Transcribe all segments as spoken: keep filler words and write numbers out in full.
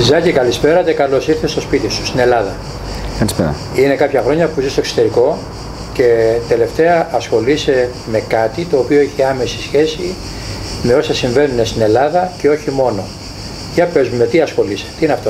Ζάκη, καλησπέρα και καλώς ήρθες στο σπίτι σου, στην Ελλάδα. Καλησπέρα. Είναι κάποια χρόνια που ζεις στο εξωτερικό και τελευταία ασχολείσαι με κάτι το οποίο έχει άμεση σχέση με όσα συμβαίνουν στην Ελλάδα και όχι μόνο. Για πες μου, με τι ασχολείσαι, τι είναι αυτό?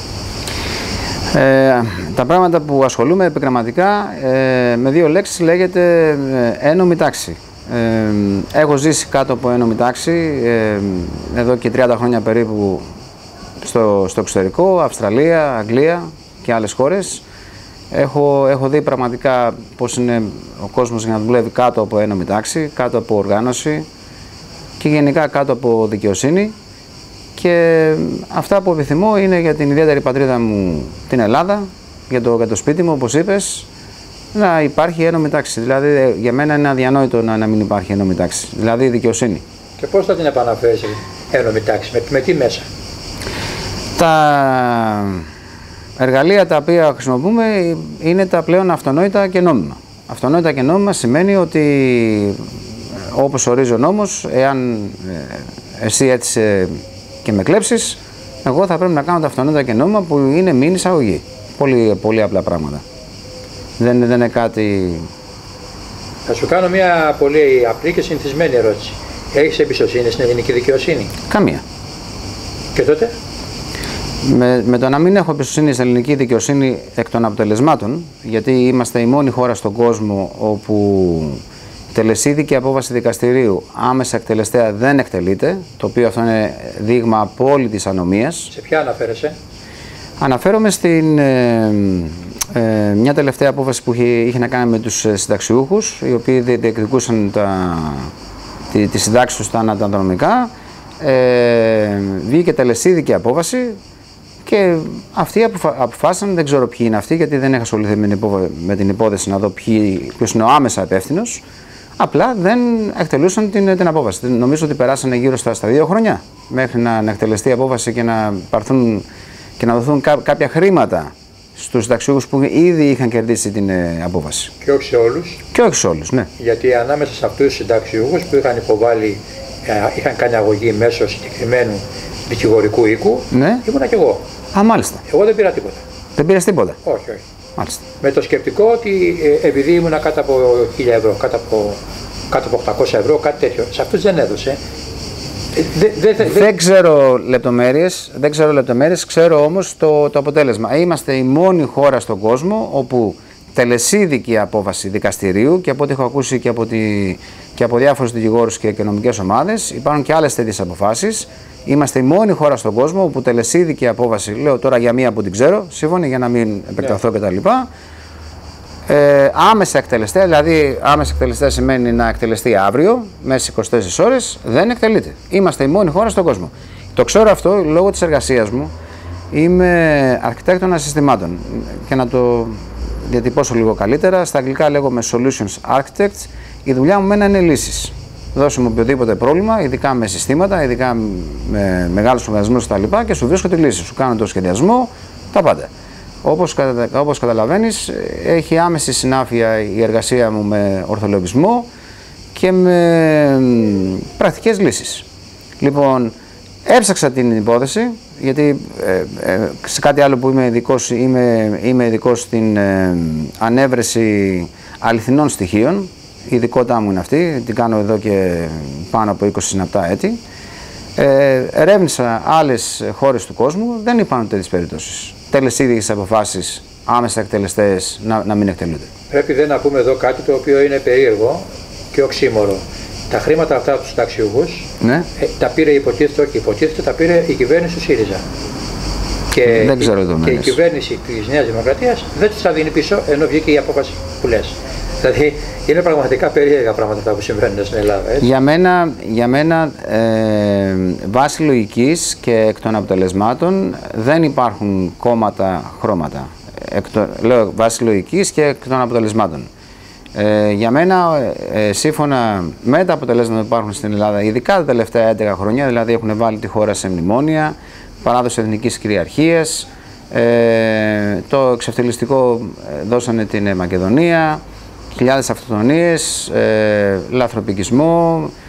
Ε, τα πράγματα που ασχολούμαι επιγραμματικά ε, με δύο λέξεις λέγεται ε, ένομη τάξη. Ε, έχω ζήσει κάτω από ένομη τάξη ε, εδώ και τριάντα χρόνια περίπου στο, στο εξωτερικό, Αυστραλία, Αγγλία και άλλες χώρες. Έχω, έχω δει πραγματικά πώς είναι ο κόσμος για να δουλεύει κάτω από ένομη τάξη, κάτω από οργάνωση και γενικά κάτω από δικαιοσύνη. Και αυτά που επιθυμώ είναι για την ιδιαίτερη πατρίδα μου, την Ελλάδα, για το, για το σπίτι μου, όπως είπες, να υπάρχει ένομη τάξη. Δηλαδή, για μένα είναι αδιανόητο να, να μην υπάρχει ένομη τάξη. Δηλαδή, δικαιοσύνη. Και πώς θα την επαναφέρεις ένομη τάξη, με, με τι μέσα? Τα εργαλεία τα οποία χρησιμοποιούμε είναι τα πλέον αυτονόητα και νόμιμα. Αυτονόητα και νόμιμα σημαίνει ότι, όπως ορίζει ο νόμος, εάν εσύ έτσι και με κλέψεις, εγώ θα πρέπει να κάνω τα αυτονόητα και νόμιμα που είναι μήνυ εισαγωγή. Πολύ, πολύ απλά πράγματα. Δεν, δεν είναι κάτι... Θα σου κάνω μια πολύ απλή και συνηθισμένη ερώτηση. Έχεις εμπιστοσύνη στην ελληνική δικαιοσύνη? Καμία. Και τότε? Με, με το να μην έχω εμπιστοσύνη στην ελληνική δικαιοσύνη εκ των αποτελεσμάτων, γιατί είμαστε η μόνη χώρα στον κόσμο όπου τελεσίδικη απόφαση δικαστηρίου άμεσα εκτελεστέα δεν εκτελείται, το οποίο αυτό είναι δείγμα απόλυτης ανομίας. Σε ποια αναφέρεσαι? Αναφέρομαι στην ε, ε, μια τελευταία απόφαση που είχε, είχε να κάνει με τους συνταξιούχους, οι οποίοι διεκδικούσαν τα, τη, τη συντάξη τους στα αναδρομικά. Ε, βγήκε τελεσίδικη απόφαση και αυτοί αποφα, αποφάσισαν, δεν ξέρω ποιοι είναι αυτοί, γιατί δεν είχα ασχοληθεί με την, υπό, με την υπόθεση να δω ποιος είναι ο άμεσα υπεύθυνος. Απλά δεν εκτελούσαν την, την απόφαση. Νομίζω ότι περάσανε γύρω στα, στα δύο χρόνια μέχρι να, να εκτελεστεί η απόφαση και να, πάρθουν, και να δοθούν κά, κάποια χρήματα στους συνταξιούχους που ήδη είχαν κερδίσει την ε, απόφαση. Και όχι σε όλους. Και όχι σε όλους, ναι. Γιατί ανάμεσα σε αυτούς τους συνταξιούχους που είχαν υποβάλει, ε, είχαν κάνει αγωγή μέσω συγκεκριμένου δικηγορικού οίκου, ναι, ήμουνα κι εγώ. Α, μάλιστα. Εγώ δεν πήρα τίποτα. Δεν πήρες τίποτα? Όχι, όχι. Μάλιστα. Με το σκεπτικό ότι ε, επειδή ήμουνα κάτω από χίλια ευρώ, κάτω από, κάτω από οκτακόσια ευρώ, κάτι τέτοιο, σε αυτούς δεν έδωσε. Δε, δε, δε, δεν ξέρω λεπτομέρειες, δεν ξέρω λεπτομέρειες, ξέρω όμως το, το αποτέλεσμα. Είμαστε η μόνη χώρα στον κόσμο όπου τελεσίδικη απόφαση δικαστηρίου, και από ό,τι έχω ακούσει και από, τη, και από διάφορους δικηγόρους και, και νομικές ομάδες, υπάρχουν και άλλες τέτοιες αποφάσεις. Είμαστε η μόνη χώρα στον κόσμο όπου τελεσίδικη απόφαση, λέω τώρα για μία που την ξέρω, σύμφωνη για να μην επεκταθώ yeah. κτλ. Ε, άμεσα εκτελεστέα, δηλαδή άμεσα εκτελεστέα σημαίνει να εκτελεστεί αύριο, μέσα στις είκοσι τέσσερις ώρες, δεν εκτελείται. Είμαστε η μόνη χώρα στον κόσμο. Το ξέρω αυτό λόγω της εργασίας μου. Είμαι αρχιτέκτονας συστημάτων. Και να το διατυπώσω λίγο καλύτερα, στα αγγλικά λέγομαι Solutions Architect. Η δουλειά μου μένα είναι λύσεις. Δώσε μου οποιοδήποτε πρόβλημα, ειδικά με συστήματα, ειδικά με μεγάλους οργανισμούς κτλ. Και σου βρίσκω τη λύση. Σου κάνω το σχεδιασμό, τα πάντα. Όπως, κατα... όπως καταλαβαίνεις, έχει άμεση συνάφεια η εργασία μου με ορθολογισμό και με πρακτικές λύσεις. Λοιπόν, έψαξα την υπόθεση, γιατί ε, ε, σε κάτι άλλο που είμαι ειδικός, είμαι, είμαι ειδικός στην ε, ανέβρεση αληθινών στοιχείων. Η ειδικότητά μου είναι αυτή, την κάνω εδώ και πάνω από είκοσι συναπτά έτη. Ε, ερεύνησα άλλες χώρες του κόσμου, δεν υπάρχουν τέτοιες περιπτώσεις. Τελεσίδικες αποφάσεις, άμεσα εκτελεστές, να, να μην εκτελούνται. Πρέπει δεν να πούμε εδώ κάτι το οποίο είναι περίεργο και οξύμορο. Τα χρήματα αυτά από τους συνταξιούχους, ναι, ε, τα πήρε, υποτίθεται, όχι υποτίθεται, τα πήρε η κυβέρνηση του ΣΥΡΙΖΑ. Και, δεν ξέρω το και η κυβέρνηση της Νέας Δημοκρατίας δεν της τα δίνει πίσω, ενώ βγήκε η απόφαση που λες. Δηλαδή είναι πραγματικά περίεργα πράγματα τα που συμβαίνουν στην Ελλάδα. Έτσι. Για μένα, για μένα ε, βάσει λογικής και εκ των αποτελεσμάτων δεν υπάρχουν κόμματα χρώματα. Εκ το, λέω βάσει λογικής και εκ των αποτελεσμάτων. Ε, για μένα, ε, σύμφωνα με τα αποτελέσματα που υπάρχουν στην Ελλάδα, ειδικά τα τελευταία έντεκα χρόνια, δηλαδή έχουν βάλει τη χώρα σε μνημόνια, παράδοση εθνικής κυριαρχίας, ε, το εξευτελιστικό δώσανε την Μακεδονία, χιλιάδες αυτοκτονίες, ε, λαθροπικισμό,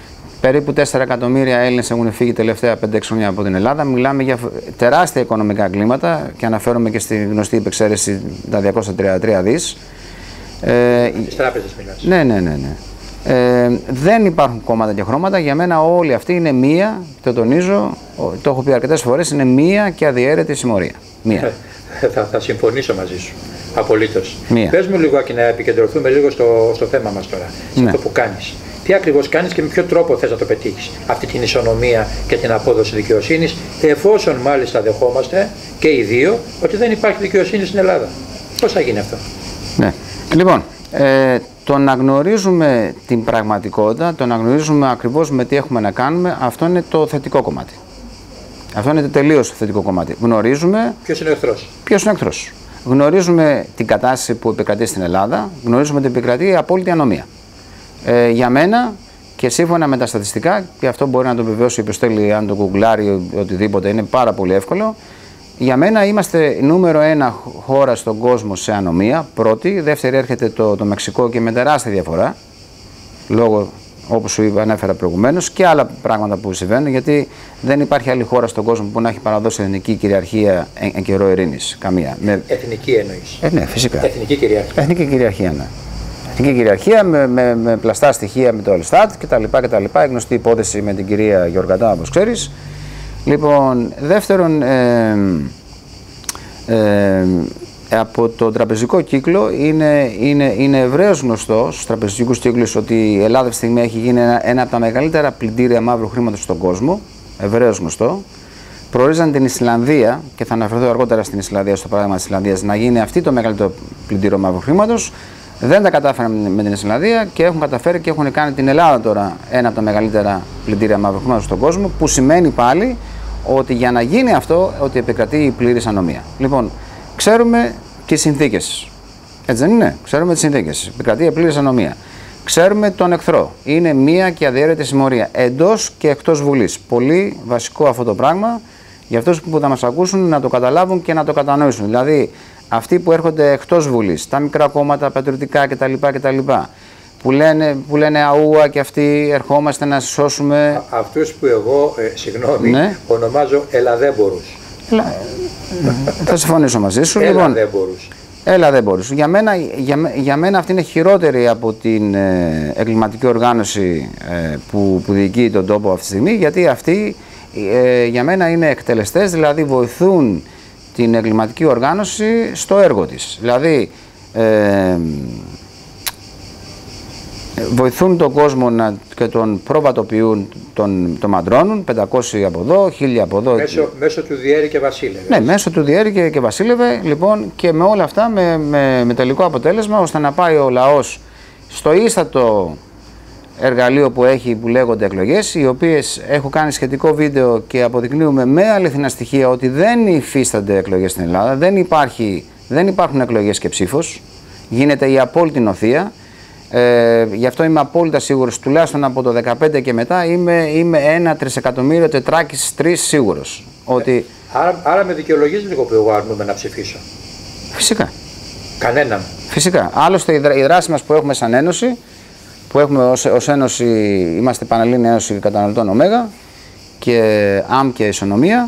Περίπου τέσσερα εκατομμύρια Έλληνες έχουν φύγει τελευταία πέντε έξι χρόνια από την Ελλάδα. Μιλάμε για τεράστια οικονομικά κλίματα και αναφέρομαι και στη γνωστή υπεξαίρεση τα διακόσια τριάντα τρία δις. Ε, Τις τράπεζες μιλάς. Ναι, ναι, ναι. ναι. Ε, δεν υπάρχουν κόμματα και χρώματα. Για μένα όλοι αυτοί είναι μία, το τονίζω, το έχω πει αρκετές φορές, είναι μία και αδιαίρετη συμμορία. Μία. θα, θα συμφωνήσω μαζί σου. Απολύτως. Μία. Πες μου λίγο και να επικεντρωθούμε λίγο στο, στο θέμα μας τώρα. Σε ναι. αυτό που κάνεις. Τι ακριβώς κάνεις και με ποιο τρόπο θες να το πετύχεις αυτή την ισονομία και την απόδοση δικαιοσύνης, εφόσον μάλιστα δεχόμαστε και οι δύο ότι δεν υπάρχει δικαιοσύνη στην Ελλάδα. Πώς θα γίνει αυτό? Ναι. Λοιπόν, ε, το να γνωρίζουμε την πραγματικότητα, το να γνωρίζουμε ακριβώς με τι έχουμε να κάνουμε, αυτό είναι το θετικό κομμάτι. Αυτό είναι το τελείως θετικό κομμάτι. Γνωρίζουμε ποιος είναι ο εχθρός. Ποιος είναι ο εχθρός. Γνωρίζουμε την κατάσταση που επικρατεί στην Ελλάδα, γνωρίζουμε ότι επικρατεί η απόλυτη ανομία. Ε, για μένα και σύμφωνα με τα στατιστικά, και αυτό μπορεί να το επιβεβαιώσει όποιος θέλει, αν το γκουγκλάρει οτιδήποτε, είναι πάρα πολύ εύκολο. Για μένα είμαστε νούμερο ένα χώρα στον κόσμο σε ανομία, πρώτη. Δεύτερη έρχεται το, το Μεξικό και με τεράστια διαφορά, λόγω, όπως σου είπα, ανέφερα προηγουμένως, και άλλα πράγματα που συμβαίνουν, γιατί δεν υπάρχει άλλη χώρα στον κόσμο που να έχει παραδώσει εθνική κυριαρχία εν, εν καιρό ειρήνης. Καμία. Με... Εθνική εννοείς. Ε, ναι, φυσικά. Εθνική κυριαρχία. Εθνική κυριαρχία, ναι. Εθνική κυριαρχία με, με, με πλαστά στοιχεία με το Ελστάτ κτλ. κτλ. Η γνωστή υπόθεση με την κυρία Γιοργαντά, όπως ξέρεις. Λοιπόν, δεύτερον, ε, ε, από το τραπεζικό κύκλο είναι, είναι, είναι ευρέως γνωστό στους τραπεζικούς κύκλους ότι η Ελλάδα αυτή τη στιγμή έχει γίνει ένα, ένα από τα μεγαλύτερα πλυντήρια μαύρου χρήματος στον κόσμο. Ευρέως γνωστό. Προορίζαν την Ισλανδία, και θα αναφερθώ αργότερα στην Ισλανδία, στο παράδειγμα της Ισλανδίας, να γίνει αυτή το μεγαλύτερο πλυντήριο μαύρου χρήματος. Δεν τα κατάφεραν με την Ισλανδία και έχουν καταφέρει και έχουν κάνει την Ελλάδα τώρα ένα από τα μεγαλύτερα πλυντήρια μαύρου χρήματος στον κόσμο, που σημαίνει πάλι ότι για να γίνει αυτό, ότι επικρατεί η πλήρης ανομία. Λοιπόν, ξέρουμε τις συνθήκες. Έτσι δεν είναι? Ξέρουμε τις συνθήκες. Επικρατεί η πλήρης ανομία. Ξέρουμε τον εχθρό. Είναι μία και αδιαίρετη συμμορία εντός και εκτός Βουλής. Πολύ βασικό αυτό το πράγμα για αυτούς που θα μας ακούσουν να το καταλάβουν και να το κατανοήσουν. Δηλαδή, αυτοί που έρχονται εκτός Βουλής, τα μικρά κόμματα, πατριωτικά κτλ. κτλ που, λένε, που λένε αούα και αυτοί ερχόμαστε να σώσουμε. Α, αυτούς που εγώ, ε, συγγνώμη, ναι. ονομάζω ελαδέμπορους. Ελα... θα συμφωνήσω μαζί σου. Ελαδέμπορους. Έλα δεν μπορούσε. Για μένα, για, για μένα αυτή είναι χειρότερη από την ε, εγκληματική οργάνωση ε, που, που διοικεί τον τόπο αυτή τη στιγμή, γιατί αυτοί ε, για μένα είναι εκτελεστές, δηλαδή βοηθούν την εγκληματική οργάνωση στο έργο της. Δηλαδή ε, βοηθούν τον κόσμο να, και τον προβατοποιούν, τον, τον μαντρώνουν, πεντακόσια από εδώ, χίλια από εδώ. Μέσω, μέσω του Διέρη και Βασίλευε. Ναι, μέσω του Διέρη και, και Βασίλευε, λοιπόν, και με όλα αυτά με, με, με τελικό αποτέλεσμα ώστε να πάει ο λαός στο ίστατο εργαλείο που έχει, που λέγονται εκλογές, οι οποίες έχω κάνει σχετικό βίντεο και αποδεικνύουμε με αληθινά στοιχεία ότι δεν υφίστανται εκλογές στην Ελλάδα, δεν, υπάρχει, δεν υπάρχουν εκλογές και ψήφος, γίνεται η απόλυτη νοθεία. Ε, γι' αυτό είμαι απόλυτα σίγουρος, τουλάχιστον από το δεκαπέντε και μετά είμαι, είμαι ένα τρισεκατομμύριο τετράκις τρεις σίγουρος. Ότι... Άρα, άρα με δικαιολογείς λίγο που εγώ αρνούμαι να ψηφίσω. Φυσικά. Κανέναν. Φυσικά. Άλλωστε η, δρα, η δράση μας που έχουμε σαν Ένωση, που έχουμε ως, ως Ένωση, είμαστε Πανελλήνια Ένωση Καταναλωτών Ωμέγα και ΑΜ και Ισονομία,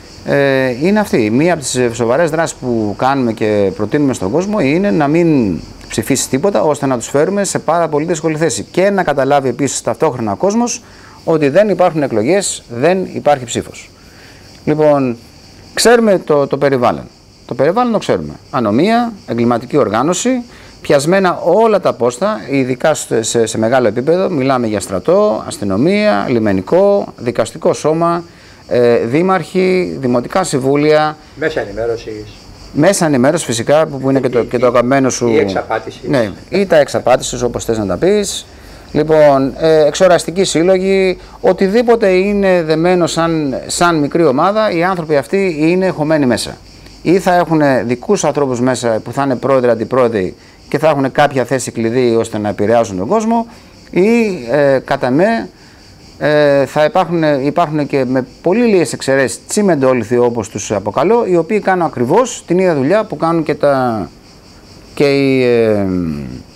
ε, είναι αυτή. Μία από τις σοβαρές δράσεις που κάνουμε και προτείνουμε στον κόσμο είναι να μην ψηφίσει τίποτα, ώστε να τους φέρουμε σε πάρα πολύ δύσκολη θέση. Και να καταλάβει επίσης ταυτόχρονα ο κόσμος ότι δεν υπάρχουν εκλογές, δεν υπάρχει ψήφος. Λοιπόν, ξέρουμε το, το περιβάλλον. Το περιβάλλον το ξέρουμε. Ανομία, εγκληματική οργάνωση, πιασμένα όλα τα πόστα, ειδικά σε, σε, σε μεγάλο επίπεδο. Μιλάμε για στρατό, αστυνομία, λιμενικό, δικαστικό σώμα, ε, δήμαρχοι, δημοτικά συμβούλια. Μέσα ενημέρωσης. Μέσα ενημέρωση φυσικά, που, που είναι και το, και το αγαπημένο σου. Ή εξαπάτηση. Ναι, ή τα εξαπάτηση, όπως θες να τα πεις. Λοιπόν, ε, εξοραστικοί σύλλογοι, οτιδήποτε είναι δεμένο σαν, σαν μικρή ομάδα, οι άνθρωποι αυτοί είναι χωμένοι μέσα. Ή θα έχουν δικούς ανθρώπους μέσα που θα είναι πρόεδροι, αντιπρόεδροι και θα έχουν κάποια θέση κλειδί ώστε να επηρεάζουν τον κόσμο, ή ε, κατά με. Ε, θα υπάρχουν, υπάρχουν και με πολύ λίγες εξαιρέσεις τσιμεντόληθοι, όπως τους αποκαλώ, οι οποίοι κάνουν ακριβώς την ίδια δουλειά που κάνουν και, τα, και, οι, ε,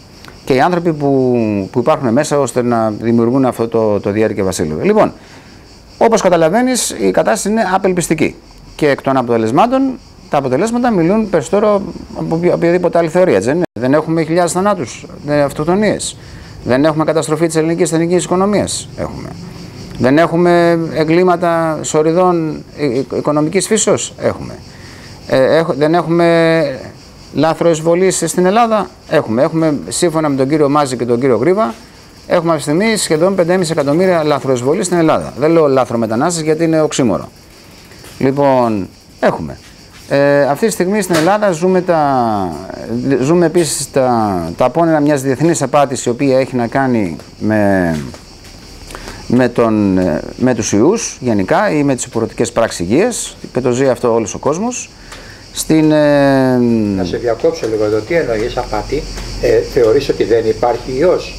και οι άνθρωποι που, που υπάρχουν μέσα ώστε να δημιουργούν αυτό το, το διάρκεια βασίλειο. Λοιπόν, όπως καταλαβαίνεις, η κατάσταση είναι απελπιστική. Και εκ των αποτελεσμάτων, τα αποτελέσματα μιλούν περισσότερο από οποιαδήποτε άλλη θεωρία. Έτσι, δεν, δεν έχουμε χιλιάδες θανάτους, αυτοκτονίες. Δεν έχουμε καταστροφή της ελληνικής εθνικής οικονομίας. Έχουμε. Δεν έχουμε εγκλήματα σοριδών οικονομικής φύσεως. Έχουμε. Ε, έχ, δεν έχουμε λάθρο εισβολής στην Ελλάδα. Έχουμε. Έχουμε, σύμφωνα με τον κύριο Μάζη και τον κύριο Γρήβα, έχουμε αυτή τη στιγμή σχεδόν πέντε κόμμα πέντε εκατομμύρια λάθρο εισβολής στην Ελλάδα. Δεν λέω λάθρο μετανάστες γιατί είναι οξύμορο. Λοιπόν, έχουμε. Ε, αυτή τη στιγμή στην Ελλάδα ζούμε, τα, ζούμε επίσης τα, τα απόνερα μιας διεθνής απάτης η οποία έχει να κάνει με, με, τον, με τους ιούς γενικά ή με τις υποχρεωτικές πράξεις υγείας και το ζει αυτό όλος ο κόσμος. Στην, ε... Να σε διακόψω λίγο εδώ, τι εννοείς απάτη, ε, θεωρείς ότι δεν υπάρχει ιός?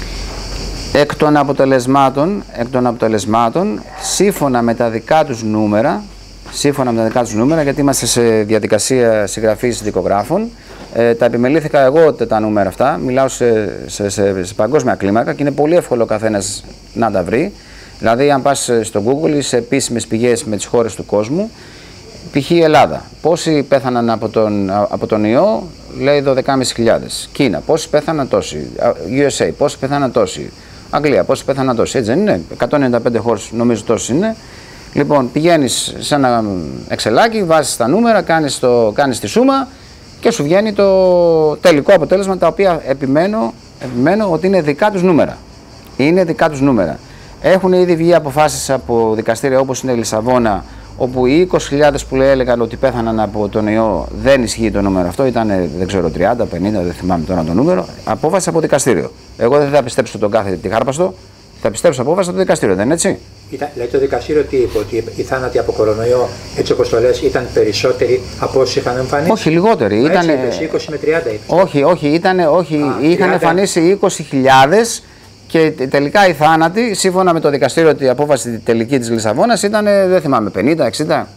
Εκ των αποτελεσμάτων, εκ των αποτελεσμάτων, σύμφωνα με τα δικά τους νούμερα, σύμφωνα με τα δικά τους νούμερα, γιατί είμαστε σε διαδικασία συγγραφής δικογράφων, ε, τα επιμελήθηκα εγώ τα νούμερα αυτά, μιλάω σε, σε, σε, σε παγκόσμια κλίμακα και είναι πολύ εύκολο ο καθένας να τα βρει. Δηλαδή, αν πας στο Google ή σε επίσημες πηγές με τις χώρες του κόσμου, π.χ. η Ελλάδα, πόσοι πέθαναν από τον, από τον ιό, λέει δώδεκα χιλιάδες πεντακόσιοι. Κίνα, πόσοι πέθαναν τόσοι. γιου ες έι, πόσοι πέθαναν τόσοι. Αγγλία, πόσοι πέθαναν τόσοι. Έτσι δεν είναι? εκατόν ενενήντα πέντε χώρες νομίζω τόσοι είναι. Λοιπόν, πηγαίνεις σε ένα εξελάκι, βάζεις τα νούμερα, κάνεις, το, κάνεις τη σούμα και σου βγαίνει το τελικό αποτέλεσμα, τα οποία επιμένω, επιμένω ότι είναι δικά τους νούμερα. Είναι δικά τους νούμερα. Έχουν ήδη βγει αποφάσεις από δικαστήρια όπως είναι η Λισαβόνα, όπου οι είκοσι χιλιάδες που έλεγαν ότι πέθαναν από τον ιό δεν ισχύει το νούμερο αυτό, ήταν δεν ξέρω τριάντα, πενήντα, δεν θυμάμαι τώρα το νούμερο, απόφαση από δικαστήριο. Εγώ δεν θα πιστέψω τον κάθε τυχάρπαστο, θα πιστέψω απόφαση από το δικαστήριο, δεν είναι έτσι? Ήταν, λέει το δικαστήριο τι είπε, ότι οι θάνατοι από κορονοϊό, έτσι όπως το λες, ήταν περισσότεροι από όσοι είχαν εμφανίσει? Όχι, λιγότεροι. Μα Ήταν... έτσι, είκοσι με τριάντα είπες. Όχι, όχι, ήτανε, όχι Α, είχαν τριάντα... εμφανίσει είκοσι χιλιάδες και τελικά οι θάνατοι, σύμφωνα με το δικαστήριο, ότι η απόφαση τελική της Λισαβόνας ήταν, δεν θυμάμαι, πενήντα, εξήντα.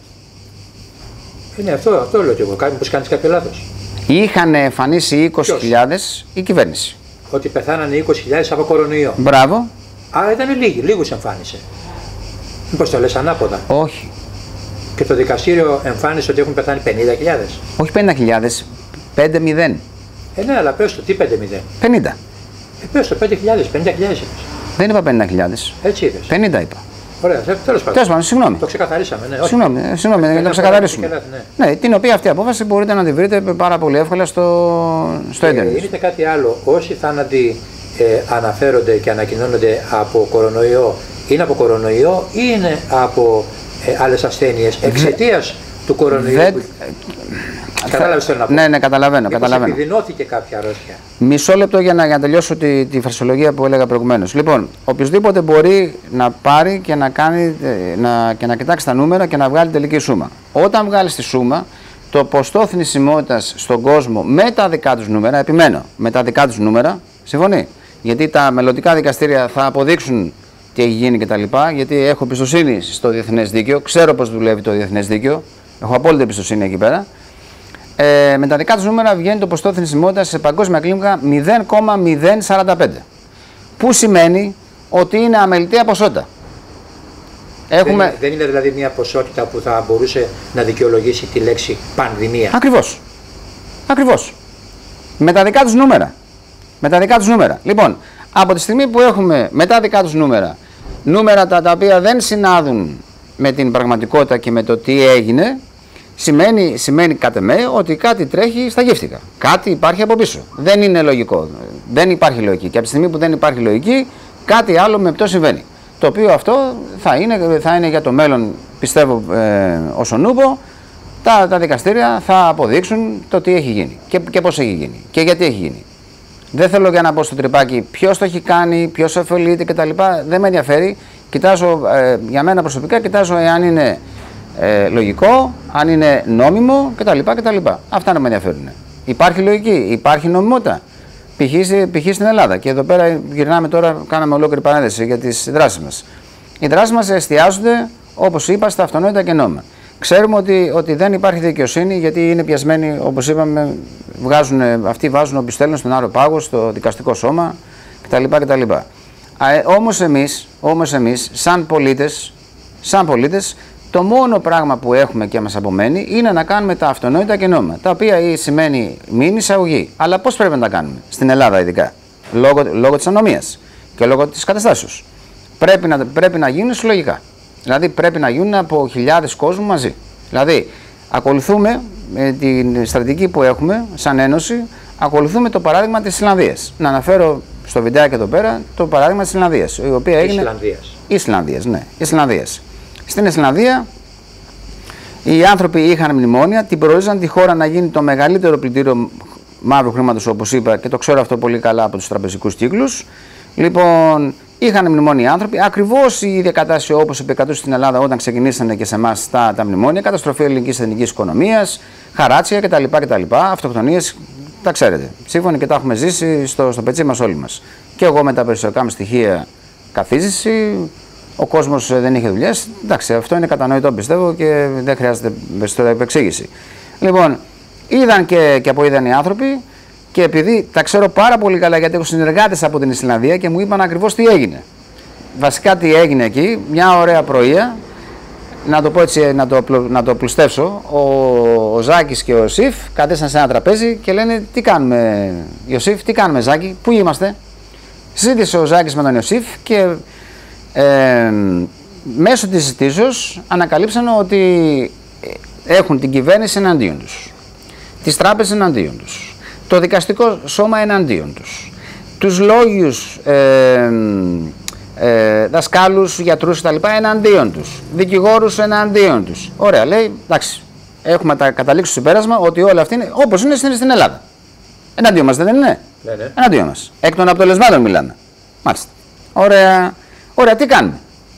Είναι αυτό, αυτό λέω και εγώ, μήπως κάνεις κάποιο λάθος. Είχαν εμφανίσει είκοσι χιλιάδες η κυβέρνηση. Ότι πεθάνανε είκοσι χιλιάδες από κορονοϊό. Μπράβο. Άρα ήταν λίγοι, λίγους εμφάνισε. Μήπως το λες ανάποδα? Όχι. Και το δικαστήριο εμφάνισε ότι έχουν πεθάνει πενήντα χιλιάδες. Όχι πενήντα χιλιάδες, πέντε μηδέν. Ε, ναι, αλλά πες το, τι πέντε μηδέν? πενήντα. Ε, πες το, πέντε χιλιάδες, πενήντα χιλιάδες είπες. Δεν είπα πενήντα χιλιάδες. Έτσι είπες. πενήντα είπα. Ωραία, τέλος πάντων. Τέλος πάντων, συγγνώμη. Το ξεκαθαρίσαμε, ναι. Συγγνώμη, συγγνώμη για να το ξεκαθαρίσουμε. Ναι. ναι, την οποία αυτή απόφαση μπορείτε να τη βρείτε πάρα πολύ εύκολα στο, στο ίντερνετ. Είναι κάτι άλλο. Όσοι θάνατοι ε, αναφέρονται και ανακοινώνονται από κορονοϊό, είναι από κορονοϊό ή είναι από ε, άλλες ασθένειες εξαιτίας του κορονοϊού? Δε... Που... Κατάλαβες θέλω να πω? Ναι, ναι, καταλαβαίνω. καταλαβαίνω. Επιδεινώθηκε κάποια αρρώστια. Μισό λεπτό για να, για να τελειώσω τη, τη φρασιολογία που έλεγα προηγουμένως. Λοιπόν, οποιοδήποτε μπορεί να πάρει και να, κάνει, να, και να κοιτάξει τα νούμερα και να βγάλει τελική σούμα. Όταν βγάλει τη σούμα, το ποστό θνησιμότητας στον κόσμο με τα δικά τους νούμερα, επιμένω, με τα δικά τους νούμερα, συμφωνεί. Γιατί τα μελλοντικά δικαστήρια θα αποδείξουν τι έχει γίνει κτλ. Γιατί έχω εμπιστοσύνη στο διεθνές δίκαιο, ξέρω πώς δουλεύει το διεθνές δίκαιο, έχω απόλυτη εμπιστοσύνη εκεί πέρα. Ε, με τα δικά τους νούμερα βγαίνει το ποστό θνησιμότητας σε παγκόσμια κλίμακα μηδέν κόμμα μηδέν σαράντα πέντε. Που σημαίνει ότι είναι αμεληταία ποσότητα. Έχουμε... Δεν, δεν είναι δηλαδή μια ποσότητα που θα μπορούσε να δικαιολογήσει τη λέξη πανδημία. Ακριβώς. Ακριβώς. Με τα δικά τους νούμερα. Με τα δικά τους νούμερα. Λοιπόν, από τη στιγμή που έχουμε με τα δικά τους νούμερα, νούμερα τα, τα οποία δεν συνάδουν με την πραγματικότητα και με το τι έγινε, σημαίνει, σημαίνει κατ' εμέ ότι κάτι τρέχει στα γύφτικα. Κάτι υπάρχει από πίσω. Δεν είναι λογικό. Δεν υπάρχει λογική. Και από τη στιγμή που δεν υπάρχει λογική, κάτι άλλο με αυτό συμβαίνει. Το οποίο αυτό θα είναι, θα είναι για το μέλλον, πιστεύω, ε, όσον ούπο, τα, τα δικαστήρια θα αποδείξουν το τι έχει γίνει και, και πώς έχει γίνει και γιατί έχει γίνει. Δεν θέλω για να πω στο τρυπάκι ποιος το έχει κάνει, ποιος ωφελείται κτλ. Δεν με ενδιαφέρει. Κοιτάζω, ε, για μένα προσωπικά, κοιτάζω εάν είναι ε, λογικό, αν είναι νόμιμο κτλ. κτλ. Αυτά να με ενδιαφέρουν. Υπάρχει λογική, υπάρχει νομιμότητα. Π.χ. στην Ελλάδα. Και εδώ πέρα γυρνάμε τώρα, κάναμε ολόκληρη παρένθεση για τις δράσεις μας. Οι δράσεις μας εστιάζονται, όπως είπα, στα αυτονόητα και νόμιμα. Ξέρουμε ότι, ότι δεν υπάρχει δικαιοσύνη γιατί είναι πιασμένοι, όπως είπαμε, βγάζουν, αυτοί βάζουν όπου στέλνουν στον Άριο Πάγο, στο δικαστικό σώμα κτλ. κτλ. Ε, όμως εμείς, όμως εμείς, σαν πολίτες, σαν πολίτες, το μόνο πράγμα που έχουμε και μας απομένει είναι να κάνουμε τα αυτονόητα και νόμιμα, τα οποία σημαίνει μήνυ εισαγωγή. Αλλά πώς πρέπει να τα κάνουμε, στην Ελλάδα ειδικά, λόγω, λόγω της ανομίας και λόγω της καταστάσεως. Πρέπει να, πρέπει να γίνουν συλλογικά. Δηλαδή πρέπει να γίνουν από χιλιάδες κόσμου μαζί. Δηλαδή ακολουθούμε με την στρατηγική που έχουμε σαν Ένωση, ακολουθούμε το παράδειγμα της Ισλανδίας. Να αναφέρω στο βιντεάκι εδώ πέρα το παράδειγμα της Ισλανδίας, η οποία έγινε... Ισλανδίας. Ισλανδίας, ναι. Ισλανδίας. Στην Ισλανδία οι άνθρωποι είχαν μνημόνια, την προορίζαν τη χώρα να γίνει το μεγαλύτερο πλυντήριο μαύρου χρήματος, όπως είπα, και το ξέρω αυτό πολύ καλά από τους τραπεζικούς κύκλους. Λοιπόν, είχαν μνημόνια οι άνθρωποι, ακριβώς η ίδια κατάσταση όπως επικρατούσε στην Ελλάδα όταν ξεκινήσανε και σε εμάς τα, τα μνημόνια, καταστροφή ελληνικής εθνικής οικονομίας, χαράτσια κτλ. κτλ αυτοκτονίες, τα ξέρετε. Σύμφωνα και τα έχουμε ζήσει στο, στο πετσί μας όλοι μας. Και εγώ με τα περιουσιακά μου στοιχεία καθίζηση, ο κόσμος δεν είχε δουλειές. Εντάξει, αυτό είναι κατανοητό πιστεύω και δεν χρειάζεται περισσότερη επεξήγηση. Λοιπόν, είδαν και, και αποείδαν οι άνθρωποι. Και επειδή τα ξέρω πάρα πολύ καλά, γιατί έχω συνεργάτες από την Ισλανδία και μου είπαν ακριβώς τι έγινε. Βασικά τι έγινε εκεί, μια ωραία πρωία, να το πω έτσι, να το, να το πλουστεύσω, ο, ο Ζάκης και ο Ιωσήφ κατέσαν σε ένα τραπέζι και λένε τι κάνουμε Ιωσήφ, τι κάνουμε Ζάκη, πού είμαστε. Συζήτησε ο Ζάκης με τον Ιωσήφ και ε, μέσω της συζητήσεως ανακαλύψαν ότι έχουν την κυβέρνηση εναντίον τους, τις τράπεζες εναντίον τους, το δικαστικό σώμα εναντίον τους, τους λόγιους ε, ε, δασκάλους, γιατρούς κτλ. Εναντίον τους, δικηγόρους εναντίον τους. Ωραία, λέει, εντάξει, έχουμε τα καταλήξει στο συμπέρασμα ότι όλα αυτά είναι όπως είναι στην Ελλάδα. Εναντίον μας δεν είναι, ναι, ναι. Εναντίον μας. Εκ των αποτελεσμάτων μιλάμε. Μάλιστα. Ωραία, ωραία, τι κάνουμε.